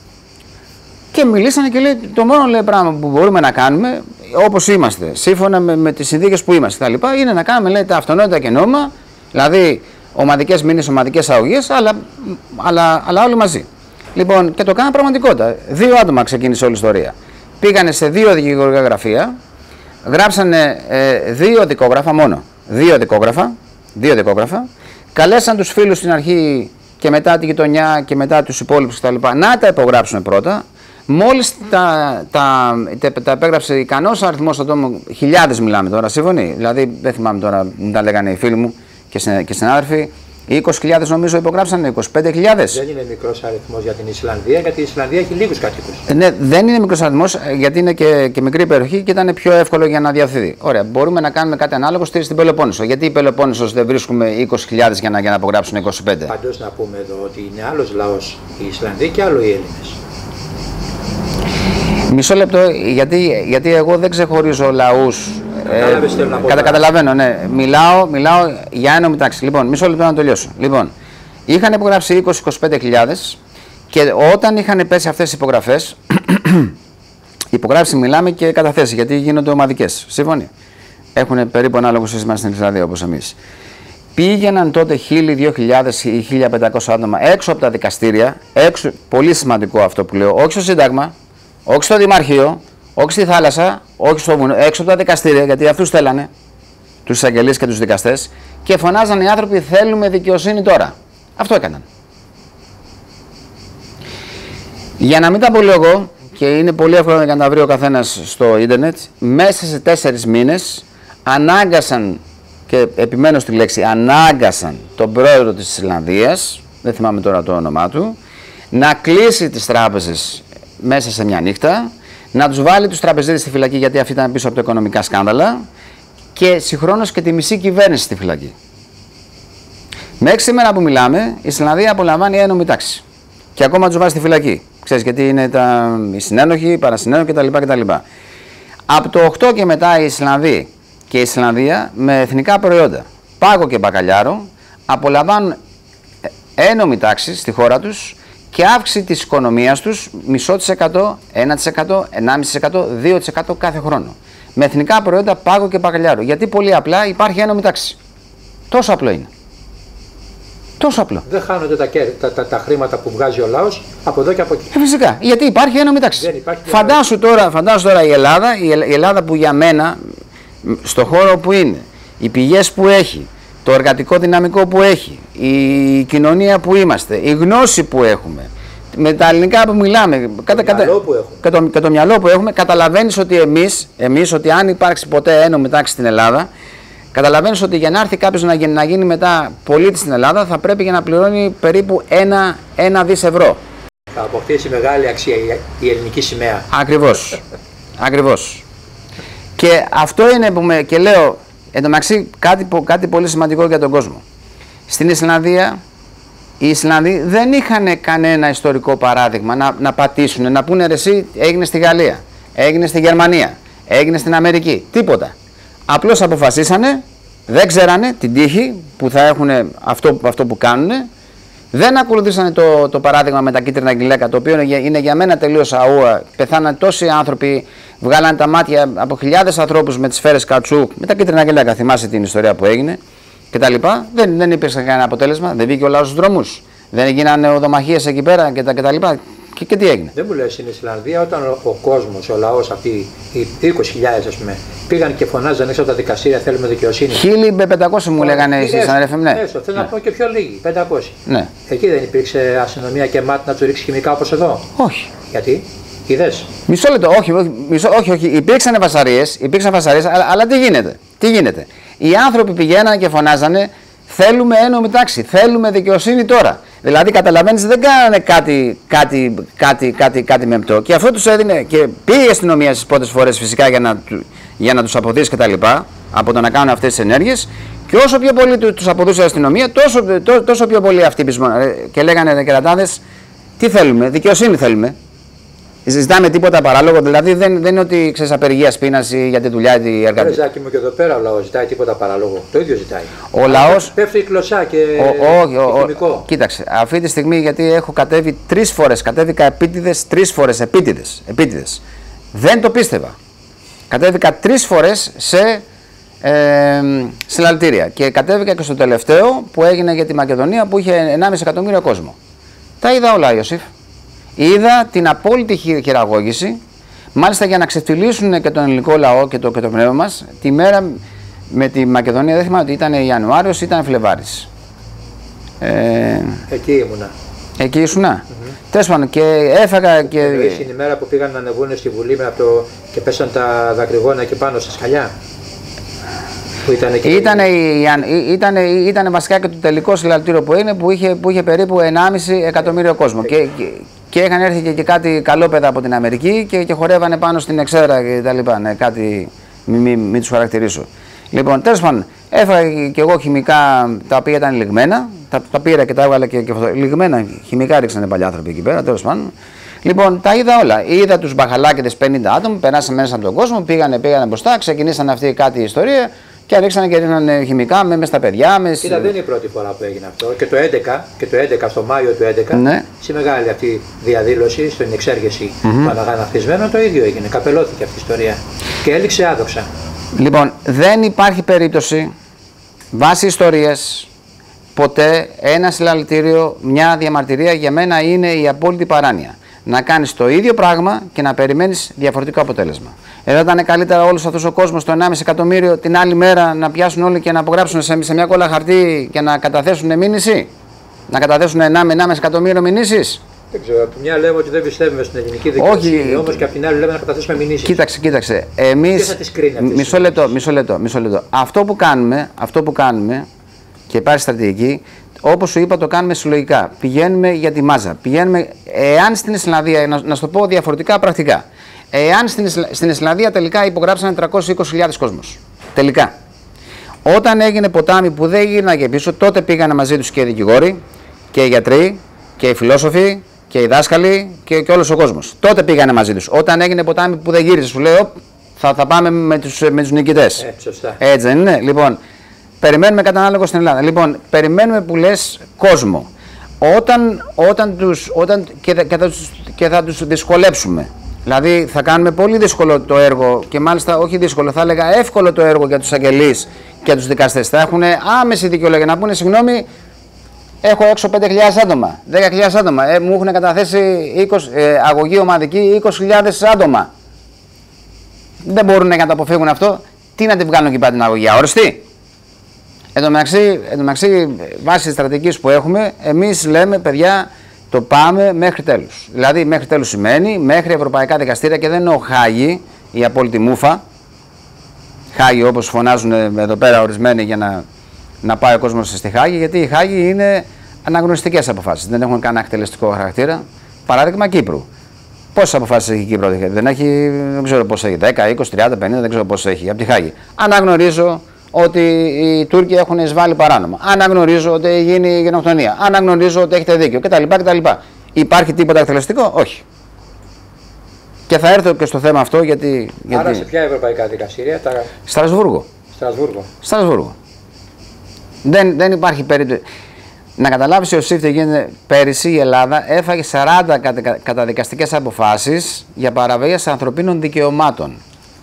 Και μιλήσανε και λέει, το μόνο λέει, πράγμα που μπορούμε να κάνουμε, όπως είμαστε, σύμφωνα με, με τις συνθήκες που είμαστε, τα λοιπά, είναι να κάνουμε λέει, τα αυτονόητα και νόμιμα, δηλαδή ομαδικές μήνες, ομαδικές αγωγές, αλλά, αλλά, αλλά όλοι μαζί. Λοιπόν, και το κάναμε πραγματικότητα. Δύο άτομα ξεκίνησε όλη η ιστορία. Πήγανε σε δύο δικηγορικά γραφεία, γράψανε ε, δύο δικόγραφα μόνο. Δύο δικόγραφα, δύο δικόγραφα, καλέσαν τους φίλους στην αρχή και μετά τη γειτονιά και μετά τους υπόλοιπους κτλ. Να τα υπογράψουν πρώτα. Μόλις τα, τα, τα, τα επέγραψε ικανός αριθμός ατόμων, χιλιάδες μιλάμε τώρα, σύμφωνοι. Δηλαδή, δεν θυμάμαι τώρα, μου τα λέγανε οι φίλοι μου και, και συνάδελφοι, είκοσι χιλιάδες νομίζω υπογράψανε, είκοσι πέντε χιλιάδες. Δεν είναι μικρός αριθμός για την Ισλανδία, γιατί η Ισλανδία έχει λίγους κατοίκους. Ναι, δεν είναι μικρός αριθμός, γιατί είναι και, και μικρή περιοχή και ήταν πιο εύκολο για να διαφθείρει. Ωραία, μπορούμε να κάνουμε κάτι ανάλογο στην Πελοπόννησο. Γιατί η Πελοπόννησος δεν βρίσκουμε είκοσι χιλιάδες για να, για να υπογράψουν είκοσι πέντε. Παντός να πούμε εδώ ότι είναι άλλος λαός οι Ισλανδοί και άλλο οι Έλληνες. Μισό λεπτό, γιατί, γιατί εγώ δεν ξεχωρίζω λαούς. Κατάλαβες, θέλω να πω. Κατα, καταλαβαίνω, ναι. Μιλάω, μιλάω για ένωμη τάξη. Λοιπόν, μισό λεπτό να τελειώσω. Λοιπόν, είχαν υπογράψει είκοσι με είκοσι πέντε χιλιάδες και όταν είχαν πέσει αυτές οι υπογραφές, υπογράψει μιλάμε και καταθέσει, γιατί γίνονται ομαδικές. Σύμφωνοι. Έχουν περίπου ανάλογο σύστημα στην Ισλανδία όπως εμείς. Πήγαιναν τότε χίλιοι, δύο χιλιάδες ή χίλια πεντακόσια άτομα έξω από τα δικαστήρια, έξω, πολύ σημαντικό αυτό που λέω, όχι στο Σύνταγμα, όχι στο Δημαρχείο, όχι στη θάλασσα, όχι στο βουνό, έξω από τα δικαστήρια, γιατί αυτούς θέλανε, τους εισαγγελείς και τους δικαστές, και φωνάζαν οι άνθρωποι θέλουμε δικαιοσύνη τώρα. Αυτό έκαναν. Για να μην τα πω εγώ, και είναι πολύ εύκολο να τα βρει ο καθένας στο ίντερνετ, μέσα σε τέσσερις μήνες ανάγκασαν, και επιμένω στη λέξη, ανάγκασαν τον πρόεδρο της Ισλανδίας, δεν θυμάμαι τώρα το όνομά του, να κλείσει τις τράπεζες μέσα σε μια νύχτα, να τους βάλει τους τραπεζίτες στη φυλακή, γιατί αυτοί ήταν πίσω από τα οικονομικά σκάνδαλα, και συγχρόνως και τη μισή κυβέρνηση στη φυλακή. Μέχρι σήμερα που μιλάμε, η Ισλανδία απολαμβάνει ένομη τάξη. Και ακόμα τους βάζει στη φυλακή. Ξέρεις, γιατί είναι τα, οι συνένοχοι, οι παρασυνένοχοι κτλ, κτλ. Από το οκτώ και μετά οι Ισλανδοί και η Ισλανδία με εθνικά προϊόντα, πάγο και μπακαλιάρο, απολαμβάνουν ένομη τάξη στη χώρα τους και αύξηση της οικονομίας τους μισό τοις εκατό, ένα τοις εκατό, ενάμιση τοις εκατό, δύο τοις εκατό κάθε χρόνο. Με εθνικά προϊόντα, πάγο και μπακαλιάρο. Γιατί πολύ απλά υπάρχει ένομη τάξη. Τόσο απλό είναι. Τόσο απλό. Δεν χάνονται τα, τα, τα, τα χρήματα που βγάζει ο λαός από εδώ και από εκεί. Ε, φυσικά. Γιατί υπάρχει ένωμη τάξη. Φαντάσου τώρα, φαντάσου τώρα η Ελλάδα, η Ελλάδα που για μένα, στο χώρο που είναι, οι πηγές που έχει, το εργατικό δυναμικό που έχει, η κοινωνία που είμαστε, η γνώση που έχουμε, με τα ελληνικά που μιλάμε, το κατα... μυαλό που έχουμε. Και, το, και το μυαλό που έχουμε, καταλαβαίνεις ότι εμείς, εμείς, ότι αν υπάρξει ποτέ ένωμη τάξη στην Ελλάδα, καταλαβαίνεις ότι για να έρθει κάποιος να γίνει, να γίνει μετά πολίτης στην Ελλάδα, θα πρέπει για να πληρώνει περίπου ένα, ένα δις ευρώ. Θα αποκτήσει μεγάλη αξία η ελληνική σημαία. Ακριβώς. Ακριβώς. Και αυτό είναι που με, και λέω, εν τω μεταξύ, κάτι, κάτι πολύ σημαντικό για τον κόσμο. Στην Ισλανδία, οι Ισλανδοί δεν είχαν κανένα ιστορικό παράδειγμα να, να πατήσουν, να πούνε ρε εσύ, έγινε στη Γαλλία, έγινε στη Γερμανία, έγινε στην Αμερική. Τίποτα. Απλώς αποφασίσανε, δεν ξέρανε την τύχη που θα έχουν αυτό, αυτό που κάνουν, δεν ακολουθήσανε το, το παράδειγμα με τα κίτρινα γυλαίκα, το οποίο είναι, είναι για μένα τελείως αούα. Πεθάναν τόσοι άνθρωποι, βγάλαν τα μάτια από χιλιάδες ανθρώπους με τις σφαίρες κατσού, με τα κίτρινα γυλαίκα. Θυμάσαι την ιστορία που έγινε κτλ. Δεν, δεν υπήρξε κανένα αποτέλεσμα, δεν βγήκε ο λαός στους δρόμους, δεν έγιναν οδομαχίες εκεί πέρα κτλ. Και, και τι έγινε. Δεν μου λες στην Ισλανδία όταν ο, ο κόσμος, ο λαός αυτοί, οι είκοσι χιλιάδες ας πούμε, πήγαν και φωνάζαν έξω από τα δικαστήρια, θέλουμε δικαιοσύνη. χίλια με πεντακόσια μου λέγανε οι συναδέλφοι μου. Ναι. Έστω, θέλω ναι. να πω και πιο λίγοι, πεντακόσια. Ναι. Εκεί δεν υπήρξε αστυνομία και μάτι να του ρίξει χημικά όπως εδώ. Όχι. Γιατί, είδες. Μισό λεπτό, όχι, μισό, όχι, όχι. Υπήρξαν βασαρίες, υπήρξαν βασαρίες, αλλά, αλλά τι γίνεται. Τι γίνεται. Οι άνθρωποι πηγαίναν και φωνάζανε. Θέλουμε ένωμη τάξη, θέλουμε δικαιοσύνη τώρα. Δηλαδή, καταλαβαίνεις, δεν κάνανε κάτι, κάτι, κάτι, κάτι, κάτι μεμπτό. Και αυτό τους έδινε και πήγε η αστυνομία στις πρώτες φορές φυσικά για να, για να τους αποδείξει κτλ. Από το να κάνουν αυτές τις ενέργειες. Και όσο πιο πολύ τους αποδούσε η αστυνομία, τόσο, τό, τόσο πιο πολύ αυτοί πεισμόναν. Και λέγανε κερατάδες, τι θέλουμε, δικαιοσύνη θέλουμε. Ζητάμε τίποτα παράλογο, δηλαδή δεν, δεν είναι ότι ξέρεις απεργία πείναση για τη δουλειά τη εργατική. Δεν ζάκι μου και εδώ πέρα ο λαός ζητάει τίποτα παράλογο. Το ίδιο ζητάει. Ο λαός. Πέφτει η κλωσσά και χημικό. Κοίταξε, αυτή τη στιγμή γιατί έχω κατέβει τρεις φορές, κατέβηκα επίτηδες τρεις φορές, επίτηδες, επίτηδες. Δεν το πίστευα. Κατέβηκα τρεις φορές σε ε, συλλαλητήρια και κατέβηκα και στο τελευταίο που έγινε για τη Μακεδονία που είχε ενάμιση εκατομμύριο κόσμο. Τα είδα όλα, Ιωσήφ. Είδα την απόλυτη χειραγώγηση, μάλιστα για να ξεφτυλίσουν και τον ελληνικό λαό και το, και το πνεύμα μας, τη μέρα με τη Μακεδονία, δεν θυμάμαι ότι ήταν Ιανουάριος ή ήταν Φλεβάρης. Ε, εκεί ήμουνα. Εκεί ήσουνα. Mm-hmm. Τέλος πάντων, και έφαγα και... Εννοείς είναι η μέρα που πήγαν να ανεβούν στη Βουλή με αυτό και πέσαν τα δακρυγόνα και πάνω στα σκαλιά. Που ήταν εκεί. Ήτανε, ήτανε, ήτανε βασικά και το τελικό συλλαλητήριο που είναι που είχε, που είχε περίπου ενάμιση εκατομμύριο κόσμο. Και, και, και είχαν έρθει και, και κάτι καλόπαιδα από την Αμερική και, και χορεύανε πάνω στην εξέδρα και τα λοιπά. Ναι, κάτι, μην μη, μη τους χαρακτηρίσω. Λοιπόν, τέλος πάντων, έφαγα και εγώ χημικά τα οποία ήταν λιγμένα. Τα, τα πήρα και τα έβγαλα και, και λιγμένα χημικά ρίξανε παλιά άνθρωποι εκεί πέρα, τέλος πάντων. Λοιπόν, τα είδα όλα. Είδα τους μπαχαλάκηδες πενήντα άτομα, περάσαμε μέσα από τον κόσμο, πήγανε, πήγανε μπροστά, ξεκινήσαν αυτή κάτι ιστορία. Και ρίξανε και ρίχνανε χημικά με, με στα παιδιά. Με... Κοίτα, δεν είναι η πρώτη φορά που έγινε αυτό. Και το έντεκα, και το έντεκα στο Μάιο του έντεκα, ναι. στη μεγάλη αυτή διαδήλωση, στην εξέργεση mm-hmm. του αναγανακτισμένου, το ίδιο έγινε. Καπελώθηκε αυτή η ιστορία. Και έληξε άδοξα. Λοιπόν, δεν υπάρχει περίπτωση βάσει ιστορίας ποτέ ένα συλλαλητήριο, μια διαμαρτυρία για μένα είναι η απόλυτη παράνοια. Να κάνεις το ίδιο πράγμα και να περιμένεις διαφορετικό αποτέλεσμα. Εδώ ήταν καλύτερα όλος αυτός ο κόσμος, το ενάμιση εκατομμύριο, την άλλη μέρα να πιάσουν όλοι και να απογράψουν σε, σε μια κόλλα χαρτί και να καταθέσουν μήνυση. Να καταθέσουν ενάμιση εκατομμύριο μηνύσεις. Δεν ξέρω. Από τη μια λέμε ότι δεν πιστεύουμε στην ελληνική δικαιοσύνη, όμως και από την άλλη λέμε να καταθέσουμε μηνύσεις. Κοίταξε, κοίταξε. Εμείς. Μισό λεπτό, μισό λεπτό, μισό λεπτό. Αυτό που κάνουμε, αυτό που κάνουμε και υπάρχει στρατηγική. Όπως σου είπα, το κάνουμε συλλογικά. Πηγαίνουμε για τη μάζα. Πηγαίνουμε, εάν στην Ισλανδία, να, να σου το πω διαφορετικά πρακτικά, εάν στην, Ισλα, στην Ισλανδία τελικά υπογράψανε τριακόσιες είκοσι χιλιάδες κόσμος. Τελικά. Όταν έγινε ποτάμι που δεν γύρναγε πίσω, τότε πήγανε μαζί τους και οι δικηγόροι, και οι γιατροί, και οι φιλόσοφοι, και οι δάσκαλοι και, και όλος ο κόσμος. Τότε πήγανε μαζί τους. Όταν έγινε ποτάμι που δεν γύριζε, σου λέω, θα, θα πάμε με τους, με τους νικητές. Ε, σωστά. Έτσι δεν είναι. Λοιπόν, περιμένουμε κατά ανάλογο στην Ελλάδα. Λοιπόν, περιμένουμε που λες κόσμο. Όταν, όταν τους, όταν και, θα, και, θα τους, και θα τους δυσκολέψουμε. Δηλαδή θα κάνουμε πολύ δύσκολο το έργο και μάλιστα όχι δύσκολο, θα έλεγα εύκολο το έργο για τους αγγελείς και τους δικαστές. Θα έχουν άμεση δικαιολογία να πούνε συγγνώμη, Έχω έξω πέντε χιλιάδες άτομα, δέκα χιλιάδες άτομα. Ε, μου έχουν καταθέσει είκοσι, ε, αγωγή ομαδική είκοσι χιλιάδες άτομα. Δεν μπορούν να το αποφύγουν αυτό. Τι να τη βγάλουν εκεί πέρα την αγωγή, αόριστη. Εν τω μεταξύ, βάσει της στρατηγικής που έχουμε, εμείς λέμε, παιδιά, το πάμε μέχρι τέλους. Δηλαδή, μέχρι τέλους σημαίνει μέχρι ευρωπαϊκά δικαστήρια και δεν εννοώ Χάγη, η απόλυτη μούφα. Χάγη, όπως φωνάζουν εδώ πέρα ορισμένοι για να, να πάει ο κόσμος στη Χάγη, γιατί η Χάγη είναι αναγνωριστικές αποφάσεις. Δεν έχουν κανένα εκτελεστικό χαρακτήρα. Παράδειγμα Κύπρου. Πόσες αποφάσεις έχει η Κύπρο, δεν έχει, δεν ξέρω πόσες έχει, δέκα, είκοσι, τριάντα, πενήντα, δεν ξέρω πόσες έχει από τη Χάγη. Αναγνωρίζω ότι οι Τούρκοι έχουν εισβάλει παράνομα. Αναγνωρίζω ότι έχει γίνει γενοκτονία. Αναγνωρίζω ότι έχετε δίκιο κτλ. κτλ. Υπάρχει τίποτα εκτελεστικό, όχι. Και θα έρθω και στο θέμα αυτό γιατί. Άρα γιατί... σε ποια ευρωπαϊκά δικαστήρια, τα. Στρασβούργο. Στρασβούργο. Στρασβούργο. Δεν, δεν υπάρχει περίπτωση. Να καταλάβεις, Ιωσήφ, τι γίνεται. Πέρυσι η Ελλάδα έφαγε σαράντα καταδικαστικές αποφάσεις για παραβίαση ανθρωπίνων δικαιωμάτων.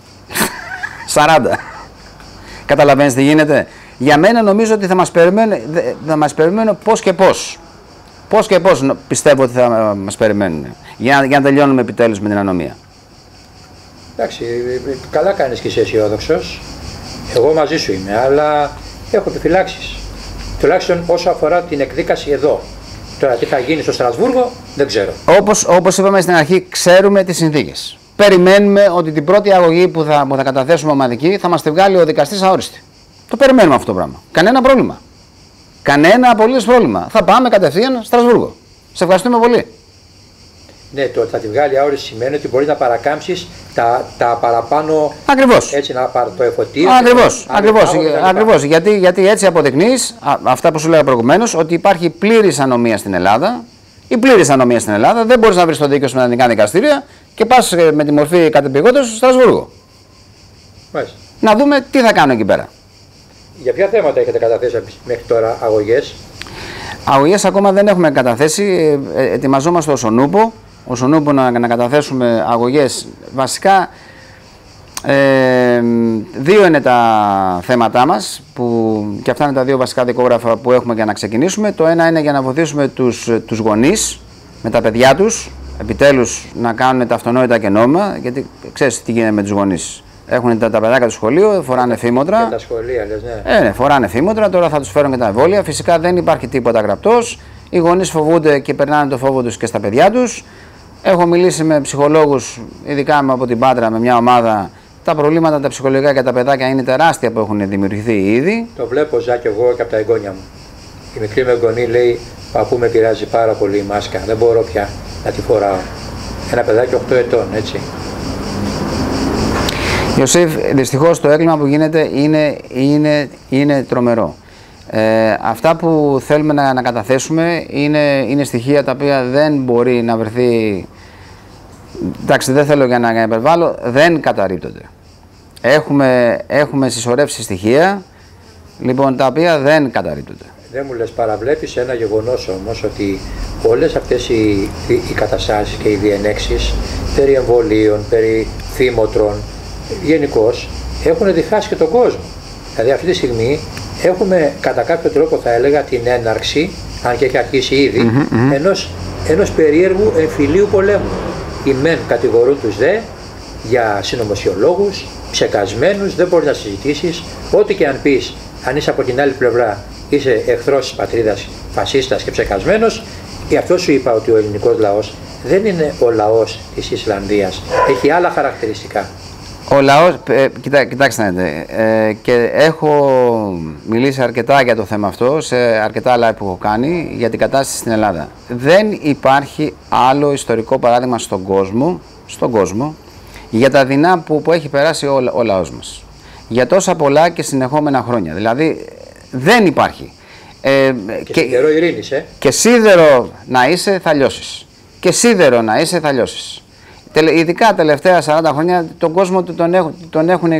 σαράντα. Καταλαβαίνεις τι γίνεται. Για μένα νομίζω ότι θα μας περιμένουν, θα μας περιμένουν πώς και πώς. Πώς και πώς πιστεύω ότι θα μας περιμένουν. Για, για να τελειώνουμε επιτέλους με την ανομία. Εντάξει, καλά κάνεις και είσαι αισιόδοξος. Εγώ μαζί σου είμαι, αλλά έχω επιφυλάξεις. Τουλάχιστον όσο αφορά την εκδίκαση εδώ. Τώρα τι θα γίνει στο Στρασβούργο, δεν ξέρω. Όπως, όπως είπαμε στην αρχή, ξέρουμε τις συνθήκες. Περιμένουμε ότι την πρώτη αγωγή που θα, που θα καταθέσουμε ομαδική θα μας τη βγάλει ο δικαστής αόριστη. Το περιμένουμε αυτό το πράγμα. Κανένα πρόβλημα. Κανένα απολύτως πρόβλημα. Θα πάμε κατευθείαν Στρασβούργο. Σε ευχαριστούμε πολύ. Ναι, το ότι θα τη βγάλει αόριστη σημαίνει ότι μπορεί να παρακάμψεις τα, τα παραπάνω. Ακριβώς. Έτσι να πάρει το εφωτείο. Ακριβώς. Ακριβώς. Ακριβώς. Γιατί, γιατί έτσι αποδεικνύεις αυτά που σου λέγα προηγουμένως, ότι υπάρχει πλήρης ανομία στην Ελλάδα. Η πλήρης ανομία στην Ελλάδα. Δεν μπορείς να βρεις το δίκαιο στα εθνικά δικαστήρια και πας με τη μορφή κατεπηγόντως στο Στρασβούργο. Μάλιστα. Να δούμε τι θα κάνουν εκεί πέρα. Για ποια θέματα έχετε καταθέσει μέχρι τώρα αγωγές? Αγωγές ακόμα δεν έχουμε καταθέσει. Ε, ετοιμαζόμαστε ως Ονούπο. Ως Ονούπο να, να καταθέσουμε αγωγές. Βασικά ε, δύο είναι τα θέματά μας, που, και αυτά είναι τα δύο βασικά δικόγραφα που έχουμε για να ξεκινήσουμε. Το ένα είναι για να βοηθήσουμε τους, τους γονείς με τα παιδιά τους, επιτέλους να κάνουν τα αυτονόητα και νόμιμα, γιατί ξέρεις τι γίνεται με τους γονείς. Έχουν τα, τα παιδάκια του σχολείου, φοράνε φήμοτρα. Και τα σχολεία, λες, ναι. Ε, ναι, φοράνε φήμοτρα, τώρα θα τους φέρουν και τα εμβόλια. Φυσικά δεν υπάρχει τίποτα γραπτός. Οι γονείς φοβούνται και περνάνε το φόβο τους και στα παιδιά τους. Έχω μιλήσει με ψυχολόγους, ειδικά από την Πάτρα, με μια ομάδα. Τα προβλήματα τα ψυχολογικά για τα παιδάκια είναι τεράστια που έχουν δημιουργηθεί ήδη. Το βλέπω, Ζάκη, εγώ και από τα εγγόνια μου. Η μικρή μου εγγονή λέει: παππού, με πειράζει πάρα πολύ η μάσκα. Δεν μπορώ πια να τη φοράω. Ένα παιδάκι οκτώ ετών, έτσι. Ιωσήφ, δυστυχώς το έγκλημα που γίνεται είναι, είναι, είναι τρομερό. Ε, αυτά που θέλουμε να, να καταθέσουμε είναι, είναι στοιχεία τα οποία δεν μπορεί να βρεθεί. Εντάξει, δεν θέλω για να υπερβάλλω, δεν καταρρίπτονται. Έχουμε, έχουμε συσσωρεύσει στοιχεία, λοιπόν, τα οποία δεν καταρρίπτονται. Δεν μου λες, παραβλέπεις ένα γεγονός όμως, ότι όλες αυτές οι, οι, οι καταστάσεις και οι διενέξεις περί εμβολίων, περί φήμοτρων, γενικώς έχουν διχάσει και τον κόσμο. Δηλαδή αυτή τη στιγμή έχουμε κατά κάποιο τρόπο, θα έλεγα, την έναρξη, αν και έχει αρχίσει ήδη, mm-hmm, mm-hmm. ενός, ενός περίεργου εμφυλίου πολέμου. Οι μεν κατηγορούν τους δε για συνωμοσιολόγους, ψεκασμένους, δεν μπορείς να συζητήσεις, ό,τι και αν πεις, αν είσαι από την άλλη πλευρά, είσαι εχθρός της πατρίδας, φασίστας και ψεκασμένος. Γι' αυτό σου είπα ότι ο ελληνικός λαός δεν είναι ο λαός της Ισλανδίας, έχει άλλα χαρακτηριστικά. Ο λαός, ε, κοιτά, κοιτάξτε να δείτε, ε, και έχω μιλήσει αρκετά για το θέμα αυτό, σε αρκετά live που έχω κάνει, για την κατάσταση στην Ελλάδα. Δεν υπάρχει άλλο ιστορικό παράδειγμα στον κόσμο, στον κόσμο για τα δεινά που, που έχει περάσει ο, ο λαός μας. Για τόσα πολλά και συνεχόμενα χρόνια. Δηλαδή, δεν υπάρχει. Ε, και, και σίδερο ειρήνης, ε. Και σίδερο να είσαι, θα λιώσεις. Και σίδερο να είσαι, θα λιώσεις. Ειδικά τα τελευταία σαράντα χρόνια τον κόσμο τον έχουν, τον έχουν,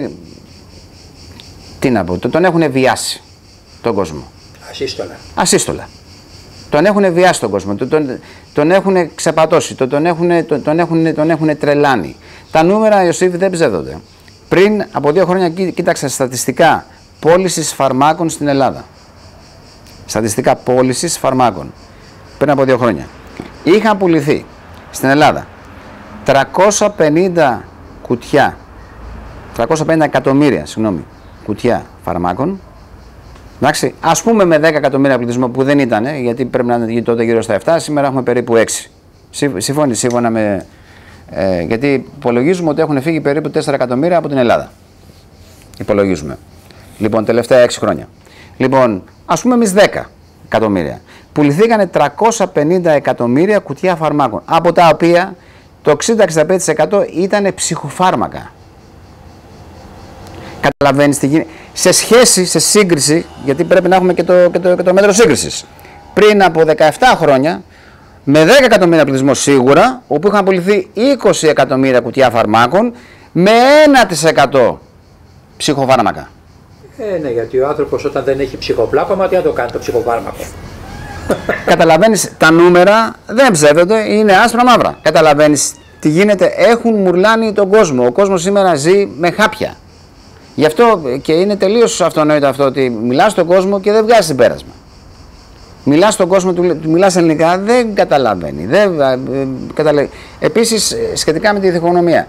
τι να πω, τον έχουν βιάσει τον κόσμο. Ασύστολα. Ασύστολα. Τον έχουν βιάσει τον κόσμο, τον, τον έχουν ξεπατώσει, τον, τον, έχουν, τον, τον, έχουν, τον έχουν τρελάνει. Τα νούμερα, Ιωσήφ, δεν ψεύδονται. Πριν από δύο χρόνια κοίταξα στατιστικά πώλησης φαρμάκων στην Ελλάδα. στατιστικά πώλησης φαρμάκων πριν από δύο χρόνια. Είχαν πουληθεί στην Ελλάδα τριακόσια πενήντα κουτιά, τριακόσια πενήντα εκατομμύρια συγγνώμη, κουτιά φαρμάκων. Εντάξει, ας πούμε με δέκα εκατομμύρια πληθυσμό που δεν ήταν, γιατί πρέπει να είναι τότε γύρω στα επτά, σήμερα έχουμε περίπου έξι. Συμφωνεί σύμφωνα με. Ε, γιατί υπολογίζουμε ότι έχουν φύγει περίπου τέσσερα εκατομμύρια από την Ελλάδα. Υπολογίζουμε. Λοιπόν, τελευταία έξι χρόνια. Λοιπόν, ας πούμε εμείς δέκα εκατομμύρια. Πουληθήκανε τριακόσια πενήντα εκατομμύρια κουτιά φαρμάκων, από τα οποία το εξήντα με εξήντα πέντε τοις εκατό ήταν ψυχοφάρμακα. Καταλαβαίνεις τι γίνεται. Σε σχέση, σε σύγκριση, γιατί πρέπει να έχουμε και το, και το, και το μέτρο σύγκρισης. Πριν από δεκαεπτά χρόνια, με δέκα εκατομμύρια πληθυσμό σίγουρα, όπου είχαν πουληθεί είκοσι εκατομμύρια κουτιά φαρμάκων, με ένα τοις εκατό ψυχοφάρμακα. Ε, ναι, γιατί ο άνθρωπος όταν δεν έχει ψυχοπλάκωμα, τι να το κάνει το ψυχοφάρμακο. Καταλαβαίνεις, τα νούμερα δεν ψεύδονται, είναι άσπρα μαύρα. Καταλαβαίνεις τι γίνεται, έχουν μουρλάνει τον κόσμο. Ο κόσμος σήμερα ζει με χάπια. Γι' αυτό και είναι τελείως αυτονόητο αυτό ότι μιλάς στον κόσμο και δεν βγάζεις συμπέρασμα. Μιλάς στον κόσμο, του, του μιλάς ελληνικά, δεν καταλαβαίνει. Δεν, ε, καταλαβαίνει. Επίσης, σχετικά με τη διχογνωμία.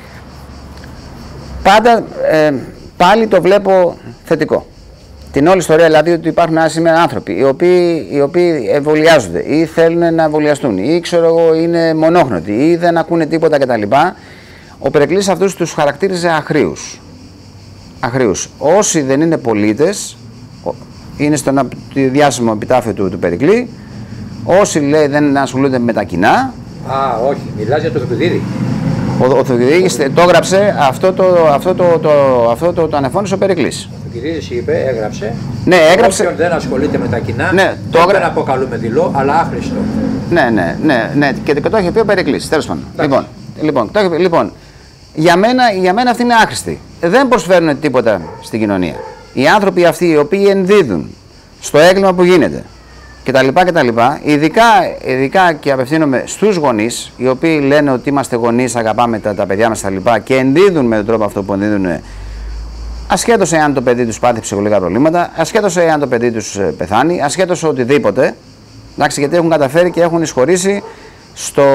Πάντα ε, πάλι το βλέπω θετικό. Την όλη ιστορία δηλαδή ότι υπάρχουν σήμερα άνθρωποι οι οποίοι, οι οποίοι εμβολιάζονται ή θέλουν να εμβολιαστούν ή ξέρω εγώ είναι μονόχνοτοι ή δεν ακούνε τίποτα κτλ. Ο Περικλής αυτούς τους χαρακτήριζε αχρίους. Αχρίους. Όσοι δεν είναι πολίτες, είναι στο διάσημο επιτάφιο του, του Περικλή, όσοι λέει δεν ασχολούνται με τα κοινά. Α, όχι, μιλάς για το Θουκυδίδη. Ο, ο Θουκυδίδης το έγραψε, αυτό το, αυτό το, το, αυτό το, το ανεφώνησε ο Περικλής. Ο Θουκυδίδης είπε, έγραψε. Ναι, έγραψε. Όποιον δεν ασχολείται με τα κοινά, ναι, το δεν έγρα... αποκαλούμε δειλό, αλλά άχρηστο. Ναι, ναι, ναι, ναι. Και, και το είχε πει ο Περικλής, τέλος πάντων. Λοιπόν, λοιπόν, το είχε, λοιπόν για, μένα, για μένα αυτοί είναι άχρηστοι. Δεν προσφέρουν τίποτα στην κοινωνία. Οι άνθρωποι αυτοί οι οποίοι ενδίδουν στο έγκλημα που γίνεται κτλ. κτλ. Ειδικά, ειδικά και απευθύνομαι στους γονείς, οι οποίοι λένε ότι είμαστε γονείς, αγαπάμε τα, τα παιδιά μας κτλ. Και ενδίδουν με τον τρόπο αυτό που ενδίδουν, ασχέτως εάν το παιδί τους πάθει ψυχολογικά προβλήματα, ασχέτως εάν το παιδί τους πεθάνει, ασχέτως οτιδήποτε. Εντάξει, γιατί έχουν καταφέρει και έχουν εισχωρήσει στο,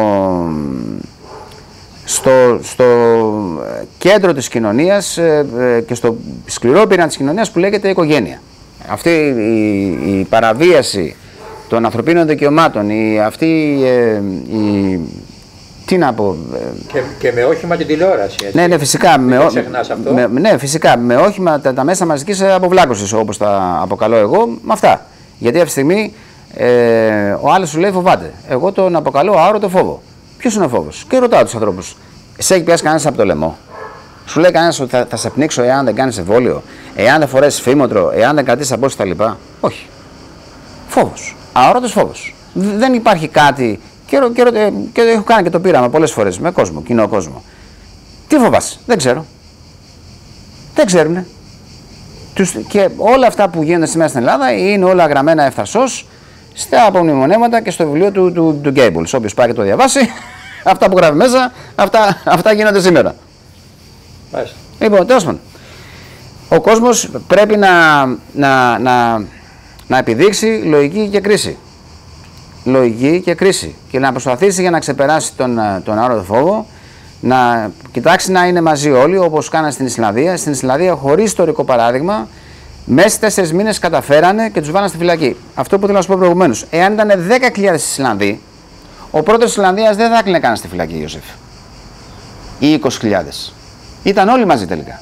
στο, στο κέντρο της κοινωνίας και στο σκληρό πυρήνα της κοινωνίας που λέγεται οικογένεια. Αυτή η, η παραβίαση των ανθρωπίνων δικαιωμάτων, η, αυτή η, η, τι να πω... Και, και με όχημα την τηλεόραση, έτσι. Ναι, ναι, φυσικά. Μην με, το ξεχνάς αυτό. Με, ναι, φυσικά. Με όχημα τα, τα μέσα μαζικής αποβλάκωσης, όπως τα αποκαλώ εγώ, με αυτά. Γιατί αυτή τη στιγμή ε, ο άλλος σου λέει φοβάται. Εγώ τον αποκαλώ αόρατο φόβο. Ποιος είναι ο φόβος? Και ρωτάω τους ανθρώπους. Σε έχει πιάσει κανένας από το λαιμό? Σου λέει κανένας ότι θα, θα σε πνίξω εάν δεν κάνεις εμβόλιο, εάν δεν φορέσεις φήμοτρο, εάν δεν κρατήσεις απόσταση κτλ. Όχι. Φόβος. Αόρατος φόβος. Δεν υπάρχει κάτι. Και, και, και, και έχω κάνει και το πείραμα πολλές φορές με κόσμο, κοινό κόσμο. Τι φοβάσαι? Δεν ξέρω. Δεν ξέρουνε. Τους, και όλα αυτά που γίνονται σήμερα στην Ελλάδα είναι όλα γραμμένα ευθαρσώς στα απομνημονεύματα και στο βιβλίο του, του, του Γκέιμπλς. Όποιος πάει και το διαβάσει, αυτά που γράφει μέσα, αυτά, αυτά γίνονται σήμερα. Μάλιστα. Λοιπόν, τέλος πάντων, ο κόσμος πρέπει να, να, να, να επιδείξει λογική και κρίση. Λογική και κρίση. Και να προσπαθήσει για να ξεπεράσει τον, τον άρωτο φόβο, να κοιτάξει να είναι μαζί όλοι, όπως κάνανε στην Ισλανδία. Στην Ισλανδία, χωρίς ιστορικό παράδειγμα, μέσα σε τέσσερις μήνες καταφέρανε και τους βάλανε στη φυλακή. Αυτό που θέλω να σου πω προηγουμένως. Εάν ήταν δέκα χιλιάδες Ισλανδοί, ο πρώτος της Ισλανδίας δεν θα έκλεινε κανένα στη φυλακή, Ιωσήφ. Ή είκοσι χιλιάδες. Ήταν όλοι μαζί τελικά.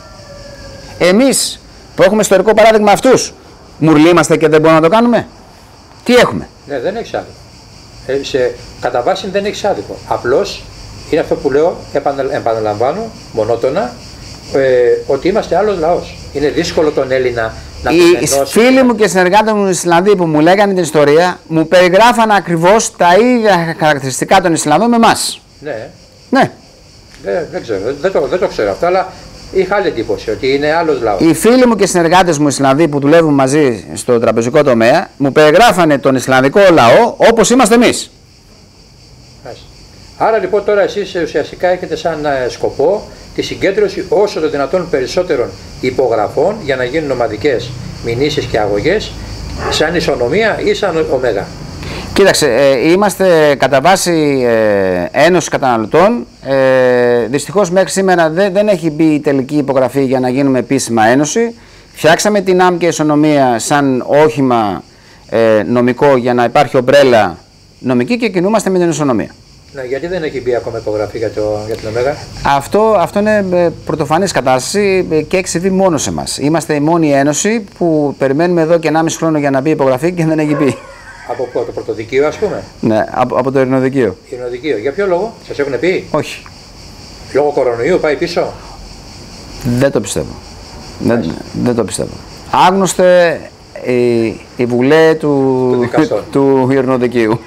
Εμείς που έχουμε ιστορικό παράδειγμα αυτούς, μουρλίμαστε και δεν μπορούμε να το κάνουμε? Τι έχουμε? Ναι, δεν έχει άδικο. Ε, σε, κατά βάση δεν έχει άδικο. Απλώς είναι αυτό που λέω, επαναλαμβάνω, μονότονα, ε, ότι είμαστε άλλος λαός. Είναι δύσκολο τον Έλληνα να τον ενώσει. Οι φίλοι μου και συνεργάτες μου Ισλανδοί που μου λέγανε την ιστορία, μου περιγράφανε ακριβώς τα ίδια χαρακτηριστικά των Ισλανδών με εμάς. Ναι. Ναι. Δεν, δεν ξέρω, δεν το, δεν το ξέρω αυτό, αλλά είχα άλλη εντύπωση ότι είναι άλλος λαός. Οι φίλοι μου και συνεργάτες μου Ισλανδοί που δουλεύουν μαζί στο τραπεζικό τομέα μου περιγράφανε τον Ισλανδικό λαό όπως είμαστε εμείς. Άρα λοιπόν τώρα εσείς ουσιαστικά έχετε σαν σκοπό τη συγκέντρωση όσο το δυνατόν περισσότερων υπογραφών για να γίνουν ομαδικές μηνύσεις και αγωγές σαν ισονομία ή σαν ωμέγα? Κοίταξε, ε, είμαστε κατά βάση ε, Ένωση Καταναλωτών. Ε, δυστυχώς μέχρι σήμερα δεν, δεν έχει μπει η τελική υπογραφή για να γίνουμε επίσημα Ένωση. Φτιάξαμε την ΑΜ και ισονομία σαν όχημα ε, νομικό για να υπάρχει ομπρέλα νομική και κινούμαστε με την ισονομία. Ναι, γιατί δεν έχει μπει ακόμα υπογραφή για, το, για την ωμέγα? Αυτό, αυτό είναι πρωτοφανής κατάσταση και έχει συμβεί μόνο σε εμάς. Είμαστε η μόνη ένωση που περιμένουμε εδώ και ενάμιση χρόνο για να μπει υπογραφή και δεν έχει μπει. Από το πρωτοδικείο, ας πούμε? Ναι, από, από το ειρηνοδικείο. Ειρηνοδικείο. Για ποιο λόγο, σας έχουν πει? Όχι. Λόγω κορονοϊού πάει πίσω? Δεν το πιστεύω. Δεν, δεν το πιστεύω. Άγνωστε η, η βουλέ του, του, του ειρηνοδικείου.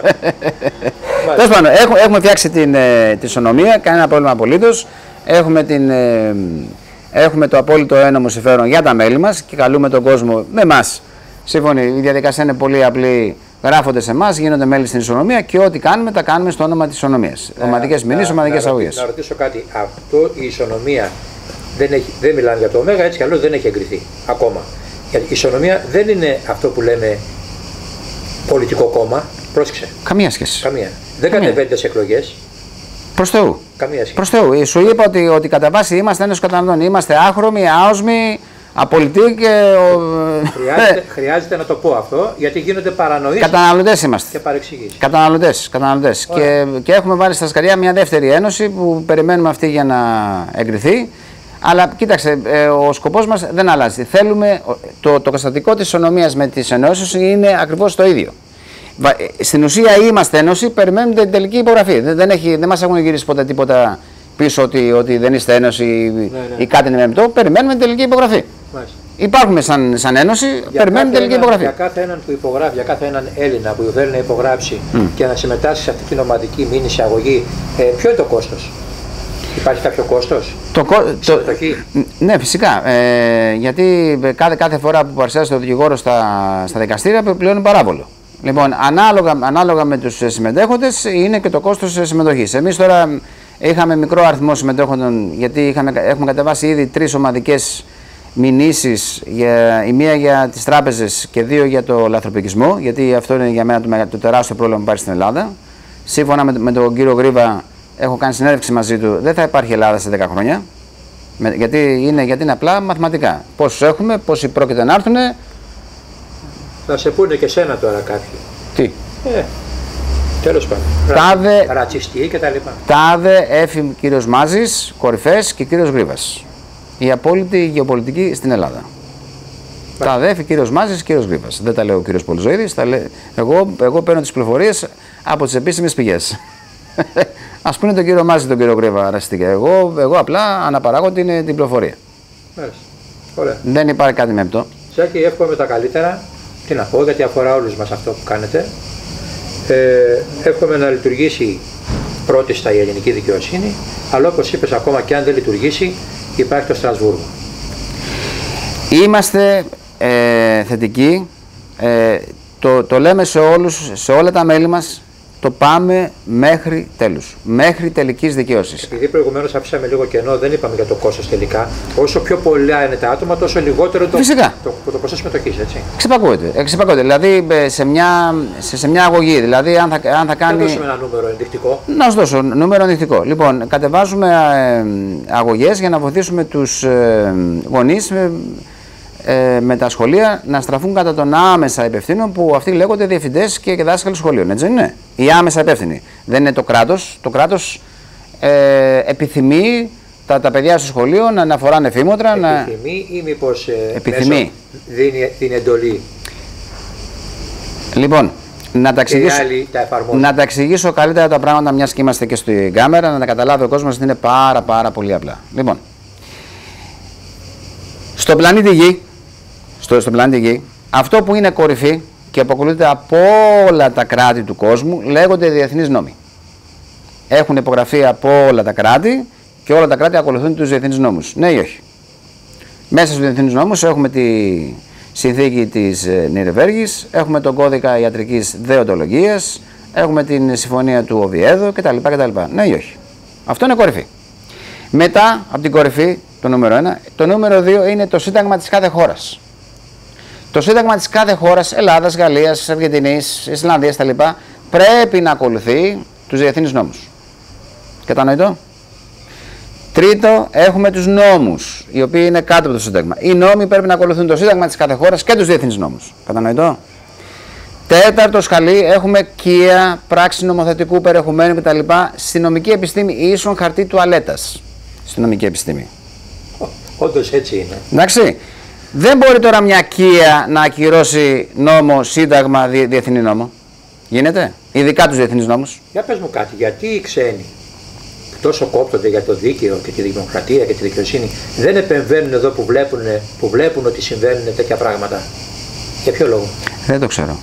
Τέλος πάντων, έχουμε, έχουμε φτιάξει την, την ισονομία, κανένα πρόβλημα απολύτως. Έχουμε, την, ε, έχουμε το απόλυτο ένομο συμφέρον για τα μέλη μας και καλούμε τον κόσμο με εμάς. Σύμφωνοι, η διαδικασία είναι πολύ απλή. Γράφονται σε εμάς, γίνονται μέλη στην ισονομία και ό,τι κάνουμε τα κάνουμε στο όνομα της ισονομίας. Ομαδικές μηνύσεις, ομαδικές αγωγές. Να ρωτήσω κάτι. Αυτό η ισονομία δεν, έχει, δεν μιλάνε για το ωμέγα, έτσι κι αλλιώς δεν έχει εγκριθεί ακόμα. Γιατί η ισονομία δεν είναι αυτό που λέμε πολιτικό κόμμα. Πρόσεξε. Καμία σχέση. Καμία. Δεν κατεβαίνετε σε εκλογές. Προς Θεού. Καμία σχέση. Προς Θεού. Σου είπα ότι, ότι κατά βάση είμαστε ένας καταναλωτών. Είμαστε άχρωμοι, άοσμοι, απολυτοί και. Χρειάζεται, χρειάζεται να το πω αυτό, γιατί γίνονται παρανοήσεις. Καταναλωτές είμαστε. Και παρεξηγήσεις. Καταναλωτές. Καταναλωτές. Και, και έχουμε βάλει στα σκαριά μια δεύτερη ένωση που περιμένουμε αυτή για να εγκριθεί. Αλλά κοίταξε, ο σκοπός μας δεν αλλάζει. Θέλουμε, το, το καταστατικό της ισονομίας με τις ενώσεις είναι ακριβώς το ίδιο. Στην ουσία είμαστε ένωση, περιμένουμε την τελική υπογραφή. Δεν, δεν, έχει, δεν μας έχουν γυρίσει ποτέ τίποτα πίσω ότι, ότι δεν είστε ένωση ναι, ναι. ή κάτι είναι μεμπτό. Περιμένουμε την τελική υπογραφή. Μάλιστα. Υπάρχουμε σαν, σαν ένωση, για περιμένουμε την τελική ένα, υπογραφή. Για κάθε έναν που υπογράφει, για κάθε έναν Έλληνα που θέλει να υπογράψει mm. και να συμμετάσχει σε αυτή την ομαδική μήνυση αγωγή, ε, ποιο είναι το κόστος? Υπάρχει κάποιο κόστος? Το, το, ναι, φυσικά. Ε, γιατί κάθε, κάθε φορά που παρουσιάζει το δικηγόρο στα, στα δικαστήρια πληρώνει παράβολο. Λοιπόν, ανάλογα, ανάλογα με τους συμμετέχοντες είναι και το κόστος συμμετοχής. Εμείς τώρα είχαμε μικρό αριθμό συμμετέχοντων, γιατί είχαμε, έχουμε κατεβάσει ήδη τρεις ομαδικές μηνύσεις, για, η μία για τις τράπεζες και δύο για το λαθροπικισμό, γιατί αυτό είναι για μένα το, το τεράστιο πρόβλημα που υπάρχει στην Ελλάδα. Σύμφωνα με, με τον κύριο Γρίβα, έχω κάνει συνέντευξη μαζί του, δεν θα υπάρχει Ελλάδα σε δέκα χρόνια. Με, γιατί, είναι, γιατί είναι απλά μαθηματικά. Πόσους έχουμε, πόσοι πρόκειται να έρθουν. Θα σε πούνε και σένα τώρα κάποιοι. Τι? Ε, τέλος πάντων. Τάδε, ρατσιστή και τα λοιπά. Τάδε έφη κύριος Μάζης, κορυφές και κύριος Γρίβας. Η απόλυτη γεωπολιτική στην Ελλάδα. Μάλιστα. Τάδε έφη κύριος Μάζης, κύριος Γρίβας. Δεν τα λέω ο κύριος Πολυζοίδης. Τα λέ... εγώ, εγώ παίρνω τις πληροφορίες από τις επίσημες πηγές. Ας πούνε τον κύριο Μάζη, τον κύριο Γρίβα, ρατσιστικά. Εγώ, εγώ απλά αναπαράγω την, την πληροφορία. Μάλιστα. Ωραία. Δεν υπάρχει κάτι μεμπτό. Σάκη, εύχομαι τα καλύτερα. Τι να πω, γιατί αφορά όλους μας αυτό που κάνετε. Ε, εύχομαι να λειτουργήσει πρώτη στα η ελληνική δικαιοσύνη, αλλά όπως είπες, ακόμα και αν δεν λειτουργήσει, υπάρχει το Στρασβούργο. Είμαστε ε, θετικοί. Ε, το, το λέμε σε όλους, σε όλα τα μέλη μας. Το πάμε μέχρι τέλους, μέχρι τελικής δικαίωσης. Επειδή προηγουμένως αφήσαμε λίγο κενό, δεν είπαμε για το κόστος τελικά. Όσο πιο πολλά είναι τα άτομα, τόσο λιγότερο το, Φυσικά. το, το, το ποσό συμμετοχής, έτσι. Ξεπακούεται. Ξεπακούεται. Δηλαδή σε μια, σε, σε μια αγωγή, δηλαδή αν θα, αν θα κάνει. Να δώσουμε ένα νούμερο ενδεικτικό. Να σου δώσω νούμερο ενδεικτικό. Λοιπόν, κατεβάζουμε ε, αγωγές για να βοηθήσουμε τους ε, γονείς. Ε, Ε, με τα σχολεία να στραφούν κατά των άμεσα υπευθύνων που αυτοί λέγονται διευθυντές και δάσκαλοι σχολείων. Έτσι δεν είναι? Οι άμεσα υπεύθυνοι. Δεν είναι το κράτος. Το κράτος ε, επιθυμεί τα, τα παιδιά στο σχολείο να αναφοράνε φήμοτρα. Επιθυμεί να... ή μήπως ε, επιθυμεί. Δίνει, δίνει εντολή. Λοιπόν, να τα, εξηγήσω, τα να τα εξηγήσω καλύτερα τα πράγματα, μιας και είμαστε και στην κάμερα, να τα καταλάβει ο κόσμος ότι είναι πάρα πάρα πολύ απλά. Λοιπόν, στο πλανήτη Γη, Στο, στον πλανήτη Γη, αυτό που είναι κορυφή και αποκολουθείται από όλα τα κράτη του κόσμου λέγονται διεθνείς νόμοι. Έχουν υπογραφεί από όλα τα κράτη και όλα τα κράτη ακολουθούν τους διεθνείς νόμους. Ναι ή όχι? Μέσα στους διεθνείς νόμους έχουμε τη συνθήκη της Νιρεμβέργης, έχουμε τον κώδικα ιατρικής δεοντολογίας, έχουμε την συμφωνία του Οβιέδο κτλ. κτλ. Ναι ή όχι? Αυτό είναι κορυφή. Μετά από την κορυφή, το νούμερο ένα, το νούμερο δύο είναι το σύνταγμα της κάθε χώρας. Το Σύνταγμα της κάθε χώρας, Ελλάδας, Γαλλίας, Αργεντινής, Ισλανδίας κτλ., πρέπει να ακολουθεί τους διεθνείς νόμους. Κατανοητό. Τρίτο, έχουμε τους νόμους, οι οποίοι είναι κάτω από το Σύνταγμα. Οι νόμοι πρέπει να ακολουθούν το Σύνταγμα της κάθε χώρας και τους διεθνείς νόμους. Κατανοητό. Τέταρτο σκαλί, έχουμε κία, πράξη νομοθετικού περιεχομένου κτλ. Στη νομική επιστήμη ίσον χαρτί τουαλέτας. Στη νομική επιστήμη. Όντως έτσι είναι. Εντάξει. Δεν μπορεί τώρα μια κία να ακυρώσει νόμο, σύνταγμα, δι, διεθνή νόμο. Γίνεται. Ειδικά τους διεθνείς νόμους. Για πες μου κάτι, γιατί οι ξένοι που τόσο κόπτονται για το δίκαιο και τη δημοκρατία και τη δικαιοσύνη δεν επεμβαίνουν εδώ που βλέπουν, που βλέπουν ότι συμβαίνουν τέτοια πράγματα? Για ποιο λόγο? Δεν το ξέρω.